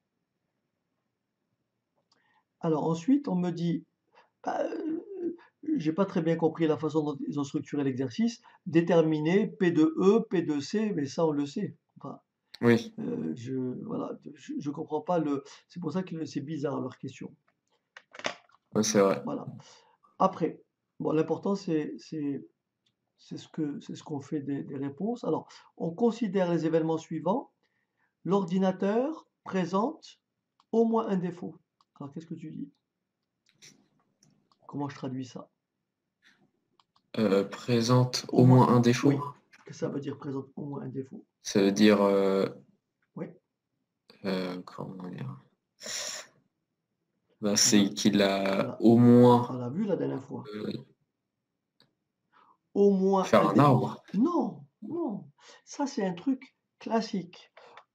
Alors ensuite, on me dit, bah, euh, j'ai pas très bien compris la façon dont ils ont structuré l'exercice. Déterminer P de E, P de C, mais ça on le sait. Enfin, Oui, euh, je voilà, je, je comprends pas le. C'est pour ça que c'est bizarre leur question. ouais, c'est vrai. Voilà. Après, bon, l'important c'est c'est c'est ce que c'est ce qu'on fait des, des réponses. Alors, on considère les événements suivants. L'ordinateur présente au moins un défaut. Alors, qu'est-ce que tu dis? Comment je traduis ça? Euh, présente Au au moins, moins un défaut. oui. Qu'est-ce que ça veut dire présente au moins un défaut? Ça veut dire, euh, Oui. euh, comment dire? Bah, On c'est a, qu'il on a a- au on moins l'a vu la dernière fois. euh, Au moins faire un un défaut. arbre. Non, non. Ça, c'est un truc classique.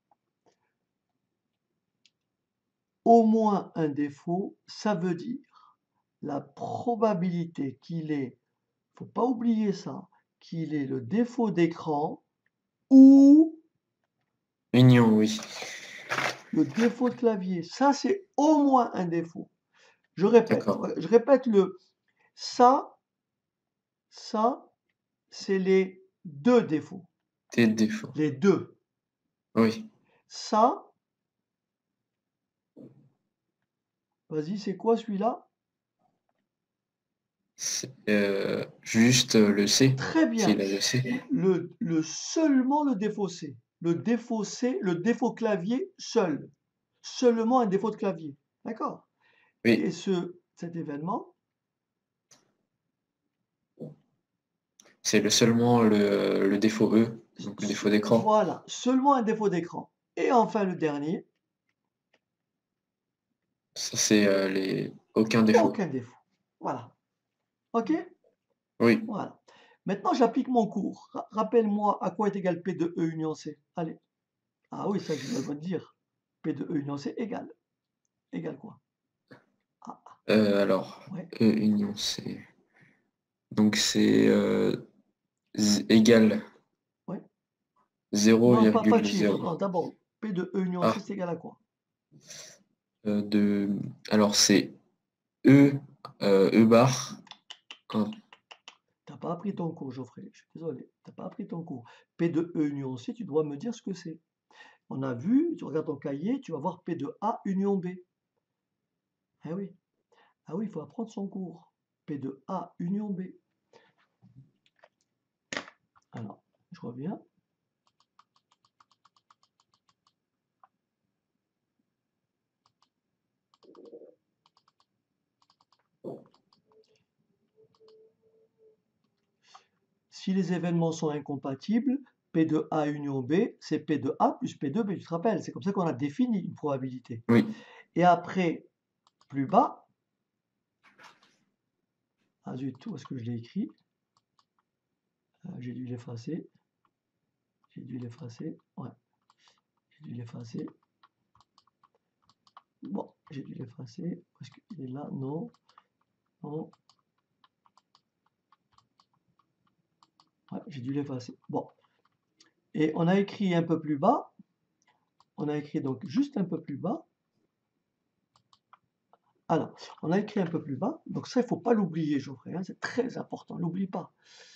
Au moins un défaut, ça veut dire la probabilité qu'il ait, faut pas oublier ça, qu'il ait le défaut d'écran ou Union, oui. le défaut de clavier. Ça, c'est au moins un défaut. Je répète, D'accord. je répète le ça, ça, c'est les deux défauts. Des défauts. Les deux. Oui. Ça, vas-y, c'est quoi celui-là? C'est, euh, juste euh, le C. Très bien. S'il a le C. Le, le seulement le défaut C. Le défaut C, le défaut clavier seul. Seulement un défaut de clavier. D'accord? Et Oui. ce, cet événement, C'est le seulement le, le défaut E, donc le ce- défaut d'écran. voilà, seulement un défaut d'écran. Et enfin le dernier, Ça, c'est euh, les aucun défaut. aucun défaut. Voilà. OK? Oui. Voilà. Maintenant, j'applique mon cours. Ra- Rappelle-moi à quoi est égal P de E union C. Allez. Ah oui, ça, je dois le dire. P de E union C égale. Égale quoi? Ah, ah, Euh, alors, ouais. E union C. Donc c'est euh, z- égal Ouais. zéro Non, pas, pas de virgule chiffre. zéro. Non, d'abord, P de E union C, Ah, c'est égal à quoi? euh, de... Alors c'est E, euh, E bar. un. T'as pas appris ton cours, Geoffrey. Je suis désolé. T'as pas appris ton cours. P de E union C, tu dois me dire ce que c'est. On a vu, tu regardes ton cahier, tu vas voir P de A union B. Ah oui. Ah oui, il faut apprendre son cours. P de A union B. Alors, je reviens. Si les événements sont incompatibles, P de A union B, c'est P de A plus P de B. Tu te rappelles, c'est comme ça qu'on a défini une probabilité. Oui. Et après, plus bas, ah zut, où est-ce que je l'ai écrit? Euh, J'ai dû l'effacer. J'ai dû l'effacer. Ouais, j'ai dû l'effacer. Bon, j'ai dû l'effacer. Est-ce qu'il est là? Non. Non. Ouais, j'ai dû l'effacer. Bon. Et on a écrit un peu plus bas. On a écrit donc juste un peu plus bas. Alors, on a écrit un peu plus bas. Donc ça, il ne faut pas l'oublier, Geoffrey, hein, c'est très important. N'oublie pas.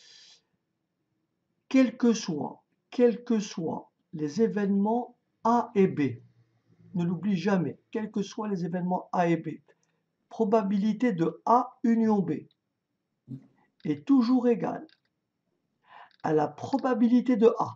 Quels que soient, quels que soient les événements A et B, ne l'oublie jamais, quels que soient les événements A et B, probabilité de A union B est toujours égale à la probabilité de A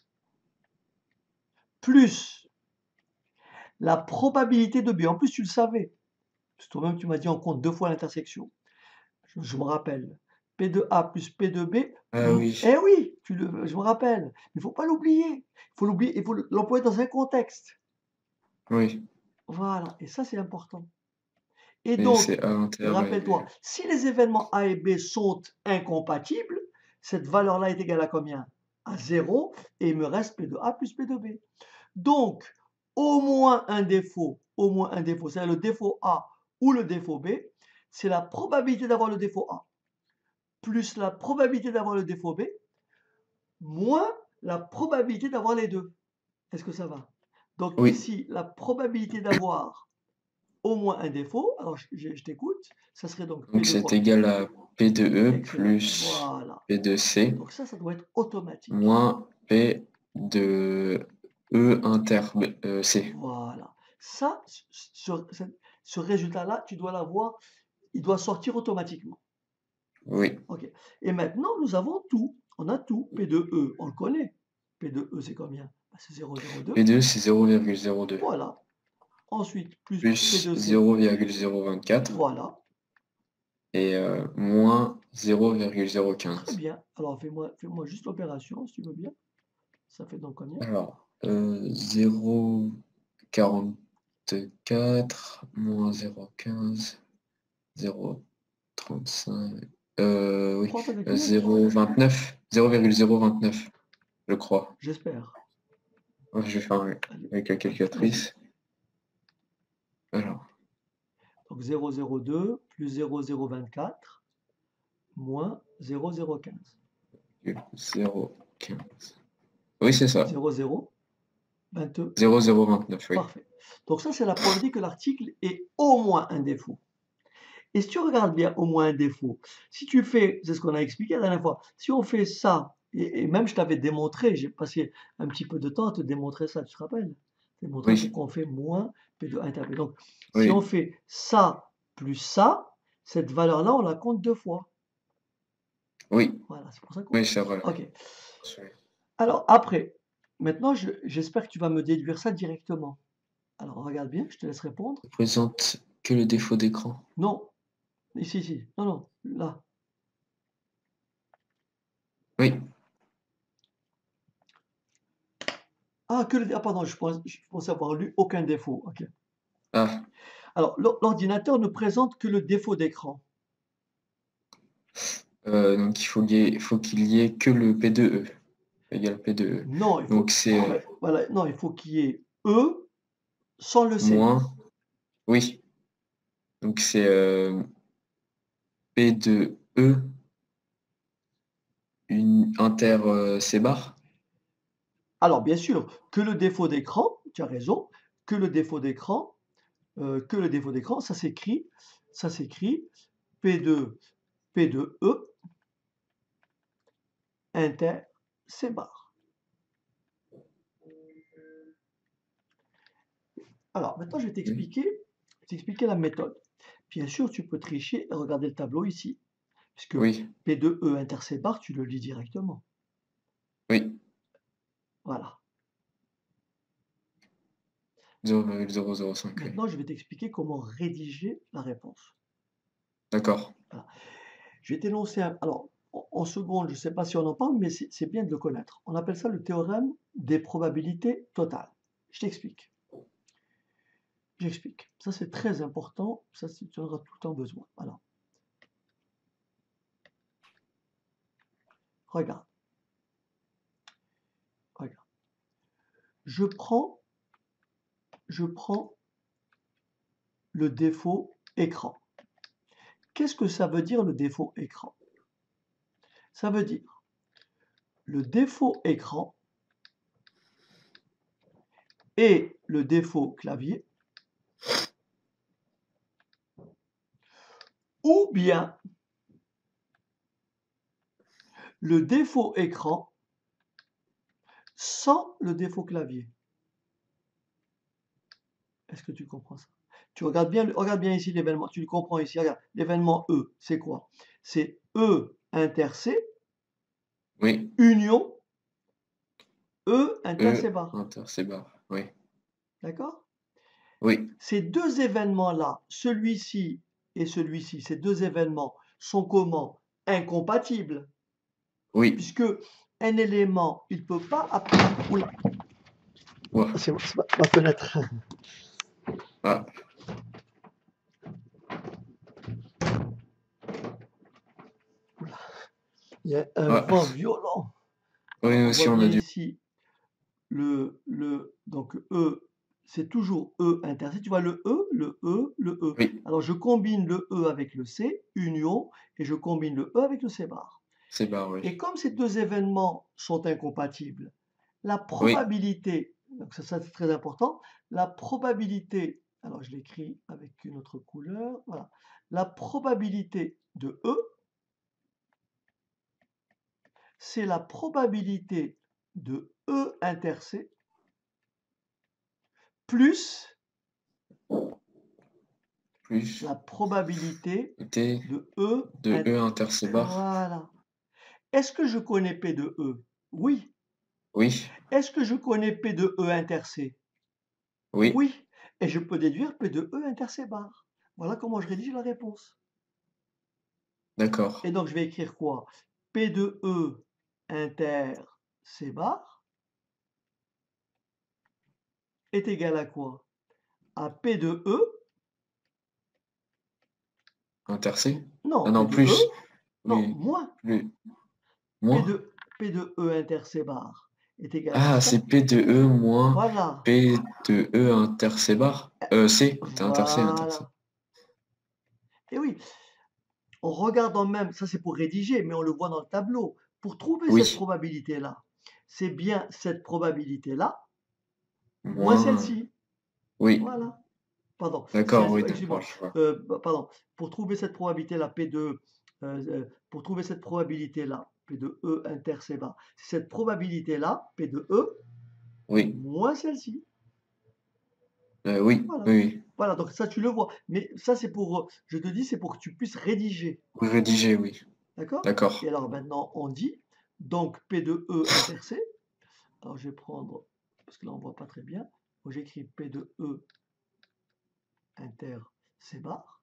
plus la probabilité de B. En plus, tu le savais. C'est toi-même, tu m'as dit on compte deux fois l'intersection. Je, je me rappelle. P de A plus P de B. Ah oui. Eh oui, tu le, je me rappelle. Il ne faut pas l'oublier. Il faut l'oublier, il faut l'employer dans un contexte. Oui. Voilà, et ça c'est important. Et Et donc, c'est A inter et B. rappelle-toi, si les événements A et B sont incompatibles, cette valeur-là est égale à combien? À zéro, et il me reste P de A plus P de B. Donc, au moins un défaut, au moins un défaut, c'est-à-dire le défaut A ou le défaut B, c'est la probabilité d'avoir le défaut A, plus la probabilité d'avoir le défaut B, moins la probabilité d'avoir les deux. Est-ce que ça va? Donc Oui. ici, la probabilité d'avoir au moins un défaut, alors je, je- je t'écoute, ça serait donc P Donc de c'est quoi? égal à P de E Excellent. plus Voilà. P de C Donc ça, ça doit être automatique. moins P de E inter B, euh, C. Voilà. Ça, ce, ce- ce résultat-là, tu dois l'avoir, il doit sortir automatiquement. Oui. Ok. Et maintenant, nous avons tout. On a tout. P de E, on le connaît. P de E, c'est combien? Bah, c'est zéro virgule zéro deux. P deux, c'est zéro virgule zéro deux. Voilà. Ensuite, plus, Plus P de C. zéro virgule zéro vingt-quatre. Voilà. Et euh, moins zéro virgule zéro quinze. Très bien. Alors, fais-moi fais-moi juste l'opération, si tu veux bien. Ça fait donc combien? Alors, euh, zéro virgule quarante-quatre moins zéro virgule quinze, zéro virgule trente-cinq, euh, oui, Prends ta euh, calculette. zéro virgule vingt-neuf, zéro virgule zéro vingt-neuf, je crois. J'espère. Ouais, je vais faire un- Allez, avec la vas-y. calculatrice. Alors, Donc zéro virgule zéro deux plus zéro virgule zéro vingt-quatre moins zéro virgule zéro quinze. zéro virgule quinze. Oui, c'est ça. zéro virgule zéro vingt-deux. zéro virgule zéro vingt-neuf, oui. Parfait. Donc ça, c'est la probabilité que l'article ait au moins un défaut. Et si tu regardes bien au moins un défaut, si tu fais, c'est ce qu'on a expliqué la dernière fois, si on fait ça, et, et même je t'avais démontré, j'ai passé un petit peu de temps à te démontrer ça, tu te rappelles? Démontrer Oui, pourquoi on fait moins P de un P. Donc, si on oui, fait ça plus ça, cette valeur-là, on la compte deux fois. oui, Voilà, c'est pour ça qu'on... oui, c'est vrai. Ok. Alors après, maintenant, je- j'espère que tu vas me déduire ça directement. Alors regarde bien, je te laisse répondre. Ça présente que le défaut d'écran. Non, ici, ici. Non, non, là. Oui, Ah, que le... ah, pardon, je pense, je pensais avoir lu aucun défaut. Ok. ah, Alors, l'or- l'ordinateur ne présente que le défaut d'écran. euh, donc il faut, lier- faut qu'il y ait que le P deux E égale P deux E. Non, il faut, Donc c'est ouais, voilà, non, il faut qu'il y ait E sans le C. moins, oui, donc c'est euh, P deux E une inter euh, C bar. Alors, bien sûr, que le défaut d'écran, tu as raison, que le défaut d'écran, euh, que le défaut d'écran, ça s'écrit, ça s'écrit P deux, P deux E inter C bar. Alors, maintenant, je vais Oui, t'expliquer, t'expliquer la méthode. Bien sûr, tu peux tricher et regarder le tableau ici, puisque oui, P deux E inter C bar, tu le lis directement. oui, Voilà. zéro virgule zéro zéro cinq, oui. Maintenant, je vais t'expliquer comment rédiger la réponse. D'accord. Voilà. Je vais t'énoncer un... Alors, en, en seconde, je ne sais pas si on en parle, mais c'est bien de le connaître. On appelle ça le théorème des probabilités totales. Je t'explique. J'explique. Ça, c'est très important. Ça, tu en auras tout le temps besoin. Alors, regarde. Regarde. Je prends, je prends le défaut écran. Qu'est-ce que ça veut dire le défaut écran? Ça veut dire le défaut écran et le défaut clavier, ou bien le défaut écran sans le défaut clavier. Est-ce que tu comprends ça? Tu regardes bien, regarde bien ici l'événement, tu le comprends ici, regarde, l'événement E, c'est quoi? C'est E inter C, Oui, union E inter E C bar. inter C bar. Oui, D'accord? oui, Ces deux événements-là, celui-ci et celui-ci, ces deux événements sont comment? Incompatibles. oui. Puisque un élément, il ne peut pas appeler... Oula, Ouah. c'est ma, ma fenêtre. Ah, Il y a un ah. vent violent. Oui, Alors, nous on aussi voit on bien a du. ici le, le donc E, c'est toujours E inter C. Tu vois le E, le E, le E. Oui, Alors je combine le E avec le C, union, et je combine le E avec le C bar. C bar, Et oui. comme ces deux événements sont incompatibles, la Oui, probabilité, donc ça, ça c'est très important, la probabilité, alors je l'écris avec une autre couleur, voilà, la probabilité de E, c'est la probabilité de E inter C plus plus la probabilité T de E de int E inter C bar. voilà. Est-ce que je connais P de E? Oui. Oui, Est-ce que je connais P de E inter C? oui, Oui. Et je peux déduire P de E inter C bar. Voilà comment je rédige la réponse. d'accord. Et donc je vais écrire quoi? P de E inter C bar est égal à quoi? À P de E, Inter C? Ah non, P non, de E, plus. non, Oui, moins. plus. P Moins? de, P de E inter C bar est égal à Ah, ça. c'est P de E moins Voilà. P de E inter C bar. Euh, C, c'est inter C, inter C. Voilà. Et oui, en regardant même, ça c'est pour rédiger, mais on le voit dans le tableau. Pour trouver cette Oui, probabilité-là, c'est bien cette probabilité-là moins moins. celle-ci. Oui, Voilà. Pardon, d'accord, c'est- oui, d'accord, excuse-moi. je vois. Euh, bah, pardon. Pour trouver cette probabilité-là, P de, euh, euh, pour trouver cette probabilité-là, P de E inter C bar, c'est cette probabilité-là, P de E, Oui, moins celle-ci. euh, oui, Voilà. oui, Voilà, donc ça tu le vois. Mais ça c'est pour, je te dis, c'est pour que tu puisses rédiger. oui. Rédiger, oui. D'accord? D'accord. Et alors maintenant on dit, donc P de E inter C. Alors je vais prendre, parce que là on ne voit pas très bien. Donc j'écris P de E inter C bar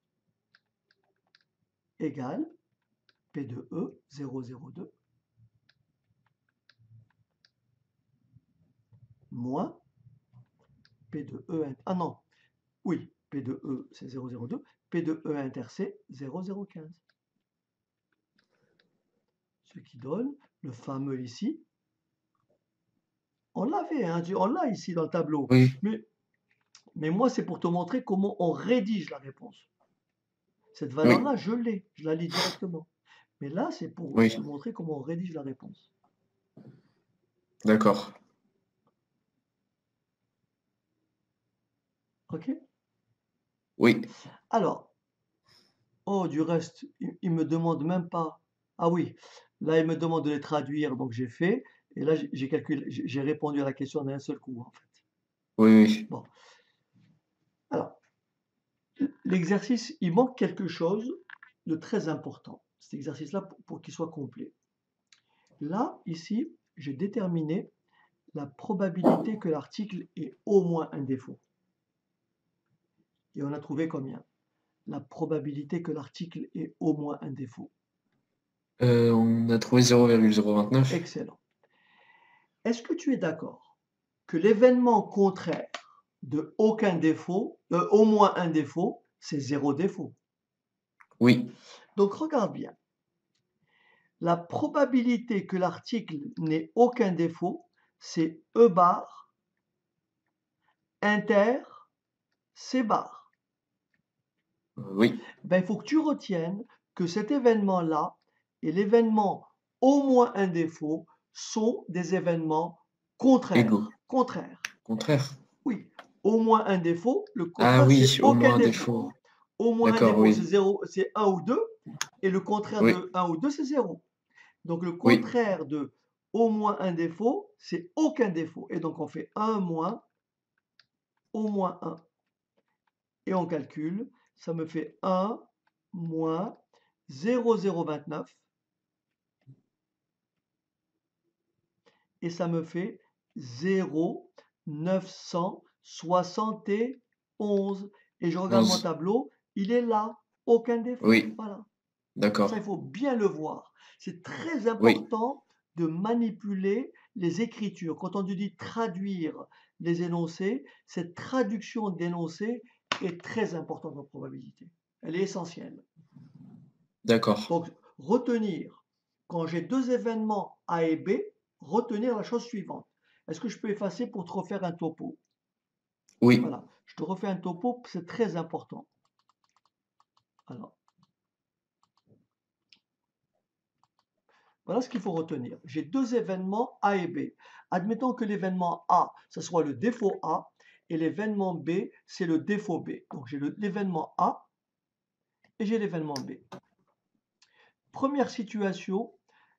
égale P de E zéro zéro deux moins P de E inter, ah non, oui, P de E c'est zéro zéro deux, P de E inter C zéro zéro quinze. Ce qui donne le fameux ici. On l'avait, hein, on l'a ici dans le tableau. Oui, Mais, mais moi, c'est pour te montrer comment on rédige la réponse. Cette oui, valeur-là, je l'ai, je la lis directement. Mais là, c'est pour oui, te montrer comment on rédige la réponse. d'accord. OK? Oui, Alors, oh, du reste, il, il me demande même pas. Ah oui, là, il me demande de les traduire, donc j'ai fait. Et là, j'ai j'ai calculé, j'ai j'ai répondu à la question d'un seul coup, en fait. oui, oui. Bon, alors, l'exercice, il manque quelque chose de très important. Cet exercice-là, pour, pour qu'il soit complet. Là, ici, j'ai déterminé la probabilité que l'article ait au moins un défaut. Et on a trouvé combien? La probabilité que l'article ait au moins un défaut. Euh, on a trouvé zéro virgule zéro vingt-neuf. Excellent. Est-ce que tu es d'accord que l'événement contraire de aucun défaut, euh, au moins un défaut, c'est zéro défaut? Oui, Donc regarde bien. La probabilité que l'article n'ait aucun défaut, c'est E bar inter C bar. euh, oui, Ben, il faut que tu retiennes que cet événement-là et l'événement au moins un défaut sont des événements égaux. contraires. Contraires. Contraire. Oui, au moins un défaut, le Ah contraire c'est oui, au aucun moins un défaut. défaut. Au moins un D'accord, défaut c'est oui. zéro, c'est un ou deux, et le contraire Oui, de un ou deux c'est zéro. Donc le oui, contraire de au moins un défaut, c'est aucun défaut. Et donc on fait un moins au moins un. Et on calcule, ça me fait un moins zéro virgule zéro vingt-neuf et ça me fait zéro virgule neuf cent soixante et onze. Et je regarde mon onze. tableau, il est là, aucun défaut. Oui, Voilà. Ça, il d'accord. faut bien le voir. C'est très Oui, important de manipuler les écritures. Quand on dit traduire les énoncés, cette traduction d'énoncés est très importante en probabilité. Elle est essentielle. d'accord. Donc, retenir, quand j'ai deux événements A et B, retenir la chose suivante. Est-ce que je peux effacer pour te refaire un topo? Oui, Voilà, je te refais un topo, c'est très important. Alors, voilà ce qu'il faut retenir. J'ai deux événements A et B. Admettons que l'événement A, ce soit le défaut A, et l'événement B, c'est le défaut B. Donc j'ai l'événement A et j'ai l'événement B. Première situation,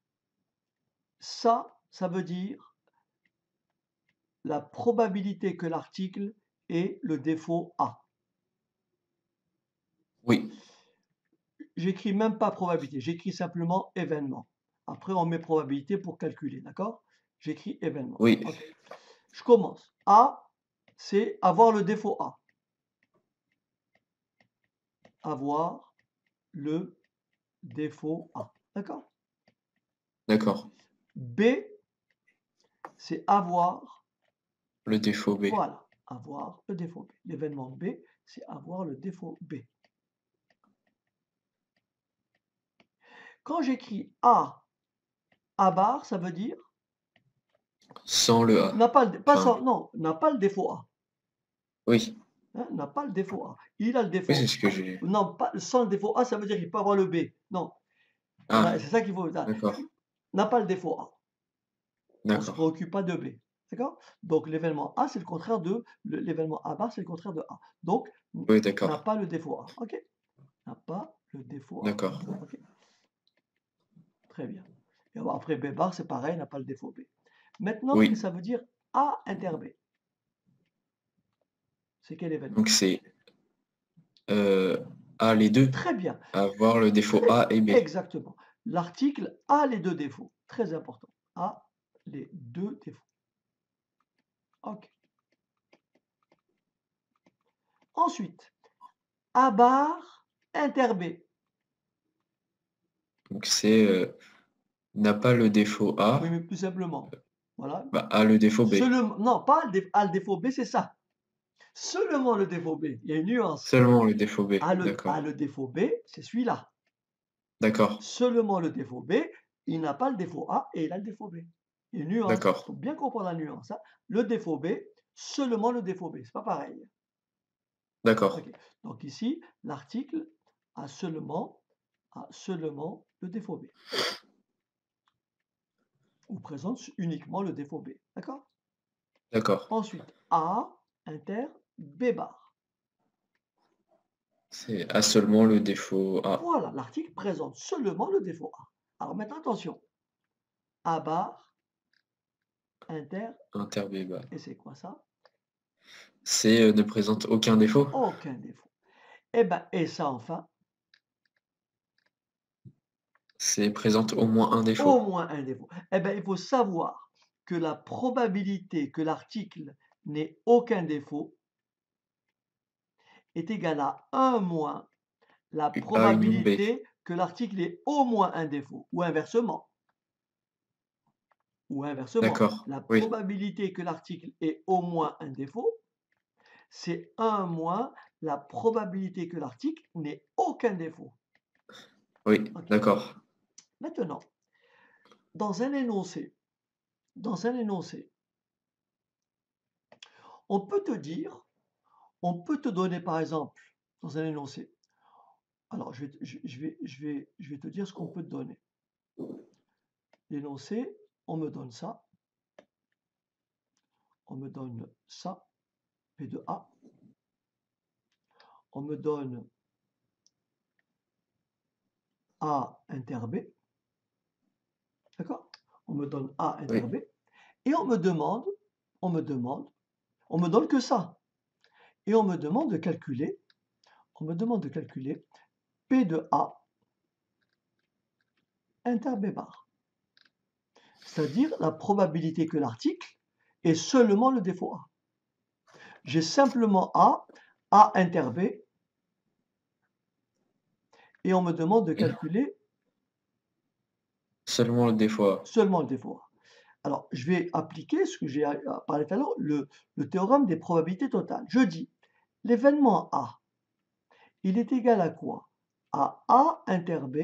ça, ça veut dire la probabilité que l'article ait le défaut A. Oui, J'écris même pas probabilité, j'écris simplement événement. Après, on met probabilité pour calculer, d'accord? J'écris événement. oui, Ok. Je commence. A, c'est avoir le défaut A. Avoir le défaut A. D'accord? d'accord. B, c'est avoir, Le défaut B. voilà, avoir le défaut B. L'événement B, c'est avoir le défaut B. Quand j'écris A, A bar, ça veut dire Sans le A. n'a pas le, pas Enfin, sans- non, n'a pas le défaut A. oui, Hein, n'a pas le défaut A. Il a le oui, c'est défaut. ce que j'ai. Non, pas, sans le défaut A, ça veut dire qu'il peut avoir le B. Non, Ah, c'est ça qu'il faut. d'accord, N'a pas le défaut A. On ne se d'accord. préoccupe pas de B. D'accord? Donc l'événement A, c'est le contraire de l'événement A bar, c'est le contraire de A. Donc, Oui, n'a d'accord, pas le défaut A. OK? N'a pas le défaut A. d'accord. OK? Très bien. Et après B bar, c'est pareil, n'a pas le défaut B. Maintenant, qu'est-ce que Oui, ça veut dire A inter B? C'est quel événement? donc c'est euh, A les deux. Très bien. Avoir le défaut Très A et B. exactement. L'article a les deux défauts. Très important. A les deux défauts. OK. Ensuite, A bar inter B. Donc c'est euh, n'a pas le défaut A, Oui, mais plus simplement. Voilà. bah, A le défaut B. Seulement, non, pas le, dé- A le défaut B, c'est ça. Seulement le défaut B. Il y a une nuance. Seulement le défaut B. A le, A D'accord, le défaut B, c'est celui-là. d'accord, Seulement le défaut B, il n'a pas le défaut A et il a le défaut B. Il y a une nuance. Il d'accord, faut bien comprendre la nuance. Hein. Le défaut B, seulement le défaut B. C'est pas pareil. d'accord. OK. Donc ici, l'article a seulement, a seulement le défaut B. Ou présente uniquement le défaut B. D'accord? D'accord. Ensuite, A inter B bar. C'est A seulement le défaut A. Voilà, l'article présente seulement le défaut A. Alors maintenant, attention. A bar inter, Inter B bas. et c'est quoi ça? C euh, ne présente aucun défaut. Aucun défaut. Eh bien, et ça enfin, C présente au moins un défaut. au moins un défaut. Eh bien, il faut savoir que la probabilité que l'article n'ait aucun défaut est égale à un moins la A union B. probabilité que l'article ait au moins un défaut, ou inversement. Ou inversement, D'accord. la Oui, probabilité que l'article ait au moins un défaut, c'est un moins la probabilité que l'article n'ait aucun défaut. oui, Ok. d'accord. Maintenant, dans un énoncé, dans un énoncé, on peut te dire, on peut te donner par exemple, dans un énoncé, alors je vais, je, je vais, je vais, je vais te dire ce qu'on peut te donner. L'énoncé, on me donne ça, on me donne ça, P de A, on me donne A inter B, d'accord? On me donne A inter Oui, B, et on me demande, on me demande, on me donne que ça, et on me demande de calculer, on me demande de calculer P de A inter B bar, c'est-à-dire la probabilité que l'article ait seulement le défaut A. J'ai simplement A, A inter B, et on me demande de oui. calculer Seulement le défaut A. seulement le défaut A. Alors, je vais appliquer ce que j'ai parlé tout à l'heure, le, le théorème des probabilités totales. Je dis, l'événement A, il est égal à quoi? À A inter B.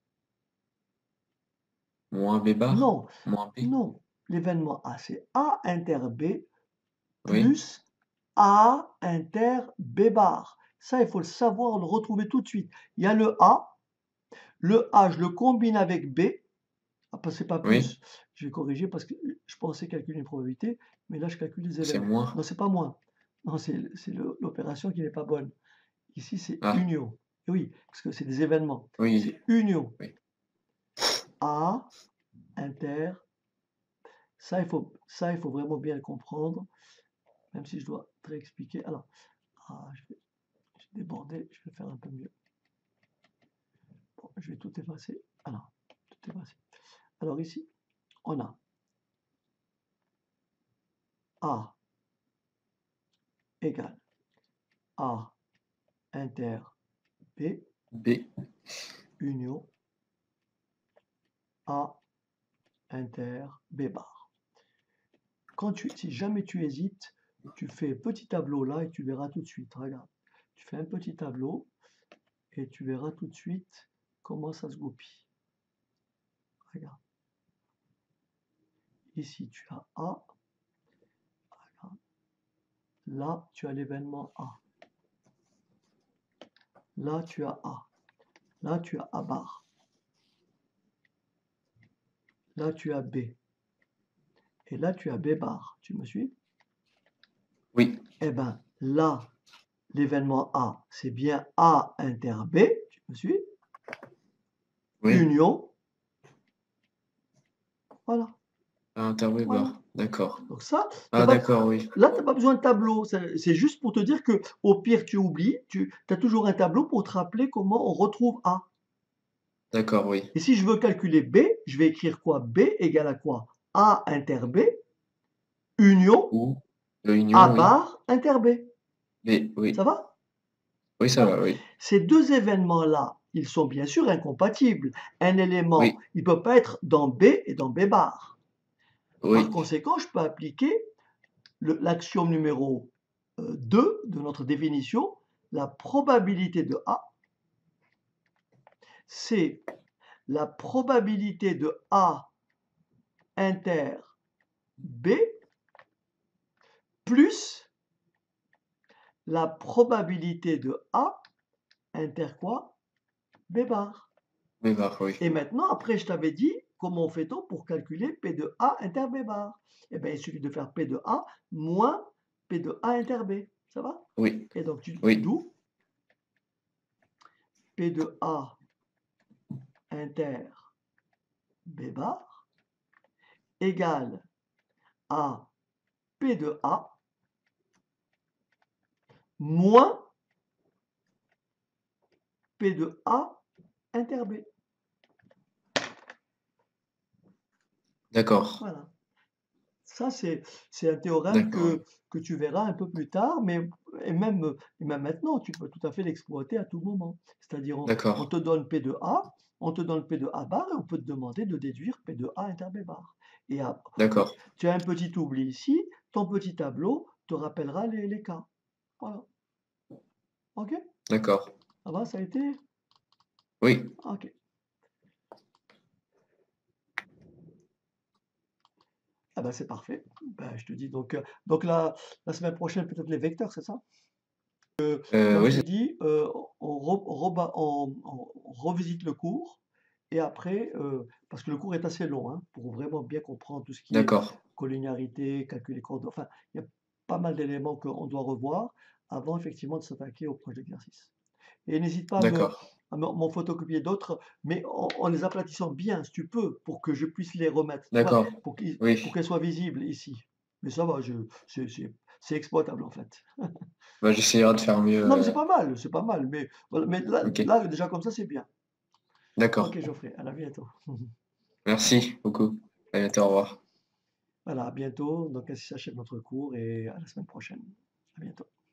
Moins B bar. Non, Moins B. non. L'événement A, c'est A inter B Oui, plus A inter B bar. Ça, il faut le savoir, le retrouver tout de suite. Il y a le A. Le A, je le combine avec B. Ah, c'est pas oui, plus. Je vais corriger parce que je pensais calculer une probabilité, mais là, je calcule les c'est événements. moins. Non, c'est pas moins. Non, c'est l'opération qui n'est pas bonne. Ici, c'est Ah, union. Et oui, parce que c'est des événements. oui, C'est union. oui. A, inter. Ça, il faut, ça, il faut vraiment bien le comprendre, même si je dois te réexpliquer. Alors, ah, je vais, je vais déborder, je vais faire un peu mieux. je vais tout effacer. Alors, tout effacer. Alors ici, on a A égale A inter B B. union A inter B bar. Quand tu, si jamais tu hésites, tu fais petit tableau là et tu verras tout de suite. Regarde, tu fais un petit tableau et tu verras tout de suite comment ça se goupille. Regarde. Ici, tu as A. Regarde. Là, tu as l'événement A. Là, tu as A. Là, tu as A bar. Là, tu as B. Et là, tu as B bar. Tu me suis? Oui. Eh bien, là, l'événement A, c'est bien A inter B. Tu me suis? Oui. Union. Voilà. A inter B Voilà. bar. D'accord. Donc ça, Ah, pas, d'accord, oui. là, tu n'as pas besoin de tableau. C'est juste pour te dire que au pire, tu oublies. Tu as toujours un tableau pour te rappeler comment on retrouve A. D'accord, oui. Et si je veux calculer B, je vais écrire quoi? B égale à quoi? A inter B, union Ou union, A oui. bar inter B. B, oui. Ça va? Oui, ça Voilà. va, oui. Ces deux événements-là, ils sont bien sûr incompatibles. Un élément, Oui. il ne peut pas être dans B et dans B bar. Oui. Par conséquent, je peux appliquer l'axiome numéro euh, deux de notre définition. La probabilité de A, c'est la probabilité de A inter B plus la probabilité de A inter quoi? B bar. B bar, oui. Et maintenant, après, je t'avais dit, comment fait-on pour calculer P de A inter B bar? Eh bien, il suffit de faire P de A moins P de A inter B. Ça va? Oui. Et donc, tu Oui. d'où P de A inter B bar égale à P de A moins P de A inter B. D'accord. Voilà. Ça, c'est un théorème D'accord, oui. que, que tu verras un peu plus tard, mais et même, et même maintenant, tu peux tout à fait l'exploiter à tout moment. C'est-à-dire, on, on D'accord. te donne P de A, on te donne P de A bar, et on peut te demander de déduire P de A inter B bar. Et, à- et D'accord. tu as un petit oubli ici, ton petit tableau te rappellera les, les cas. Voilà. OK? D'accord. Ça va, ça a été? Oui. OK. Ah ben c'est parfait. Ben, je te dis donc, euh, donc la, la semaine prochaine, peut-être les vecteurs, c'est ça? Euh, Comme oui, je t'ai c'est- dit, euh, on, re- reba- on- on revisite le cours et après, euh, parce que le cours est assez long, hein, pour vraiment bien comprendre tout ce qui est d'accord. collinéarité, calcul des coordonnées, enfin, il y a pas mal d'éléments qu'on doit revoir avant effectivement de s'attaquer au projet d'exercice. Et n'hésite pas à me, D'accord. à me- m'en photocopier d'autres, mais en, en les aplatissant bien, si tu peux, pour que je puisse les remettre, tu vois, D'accord. pour qu'ils, pour Oui. qu'elles soient visibles ici. Mais ça va, je, c'est c'est- c'est exploitable en fait. Bah, j'essayerai de faire mieux. Non, mais c'est euh, pas mal, c'est pas mal. Mais, voilà, mais là, Ok. là, déjà comme ça, c'est bien. D'accord. Ok, Geoffrey, à la bientôt. Merci beaucoup. À bientôt. Au revoir. Voilà, à bientôt. Donc, ainsi s'achève notre cours et à la semaine prochaine. À bientôt.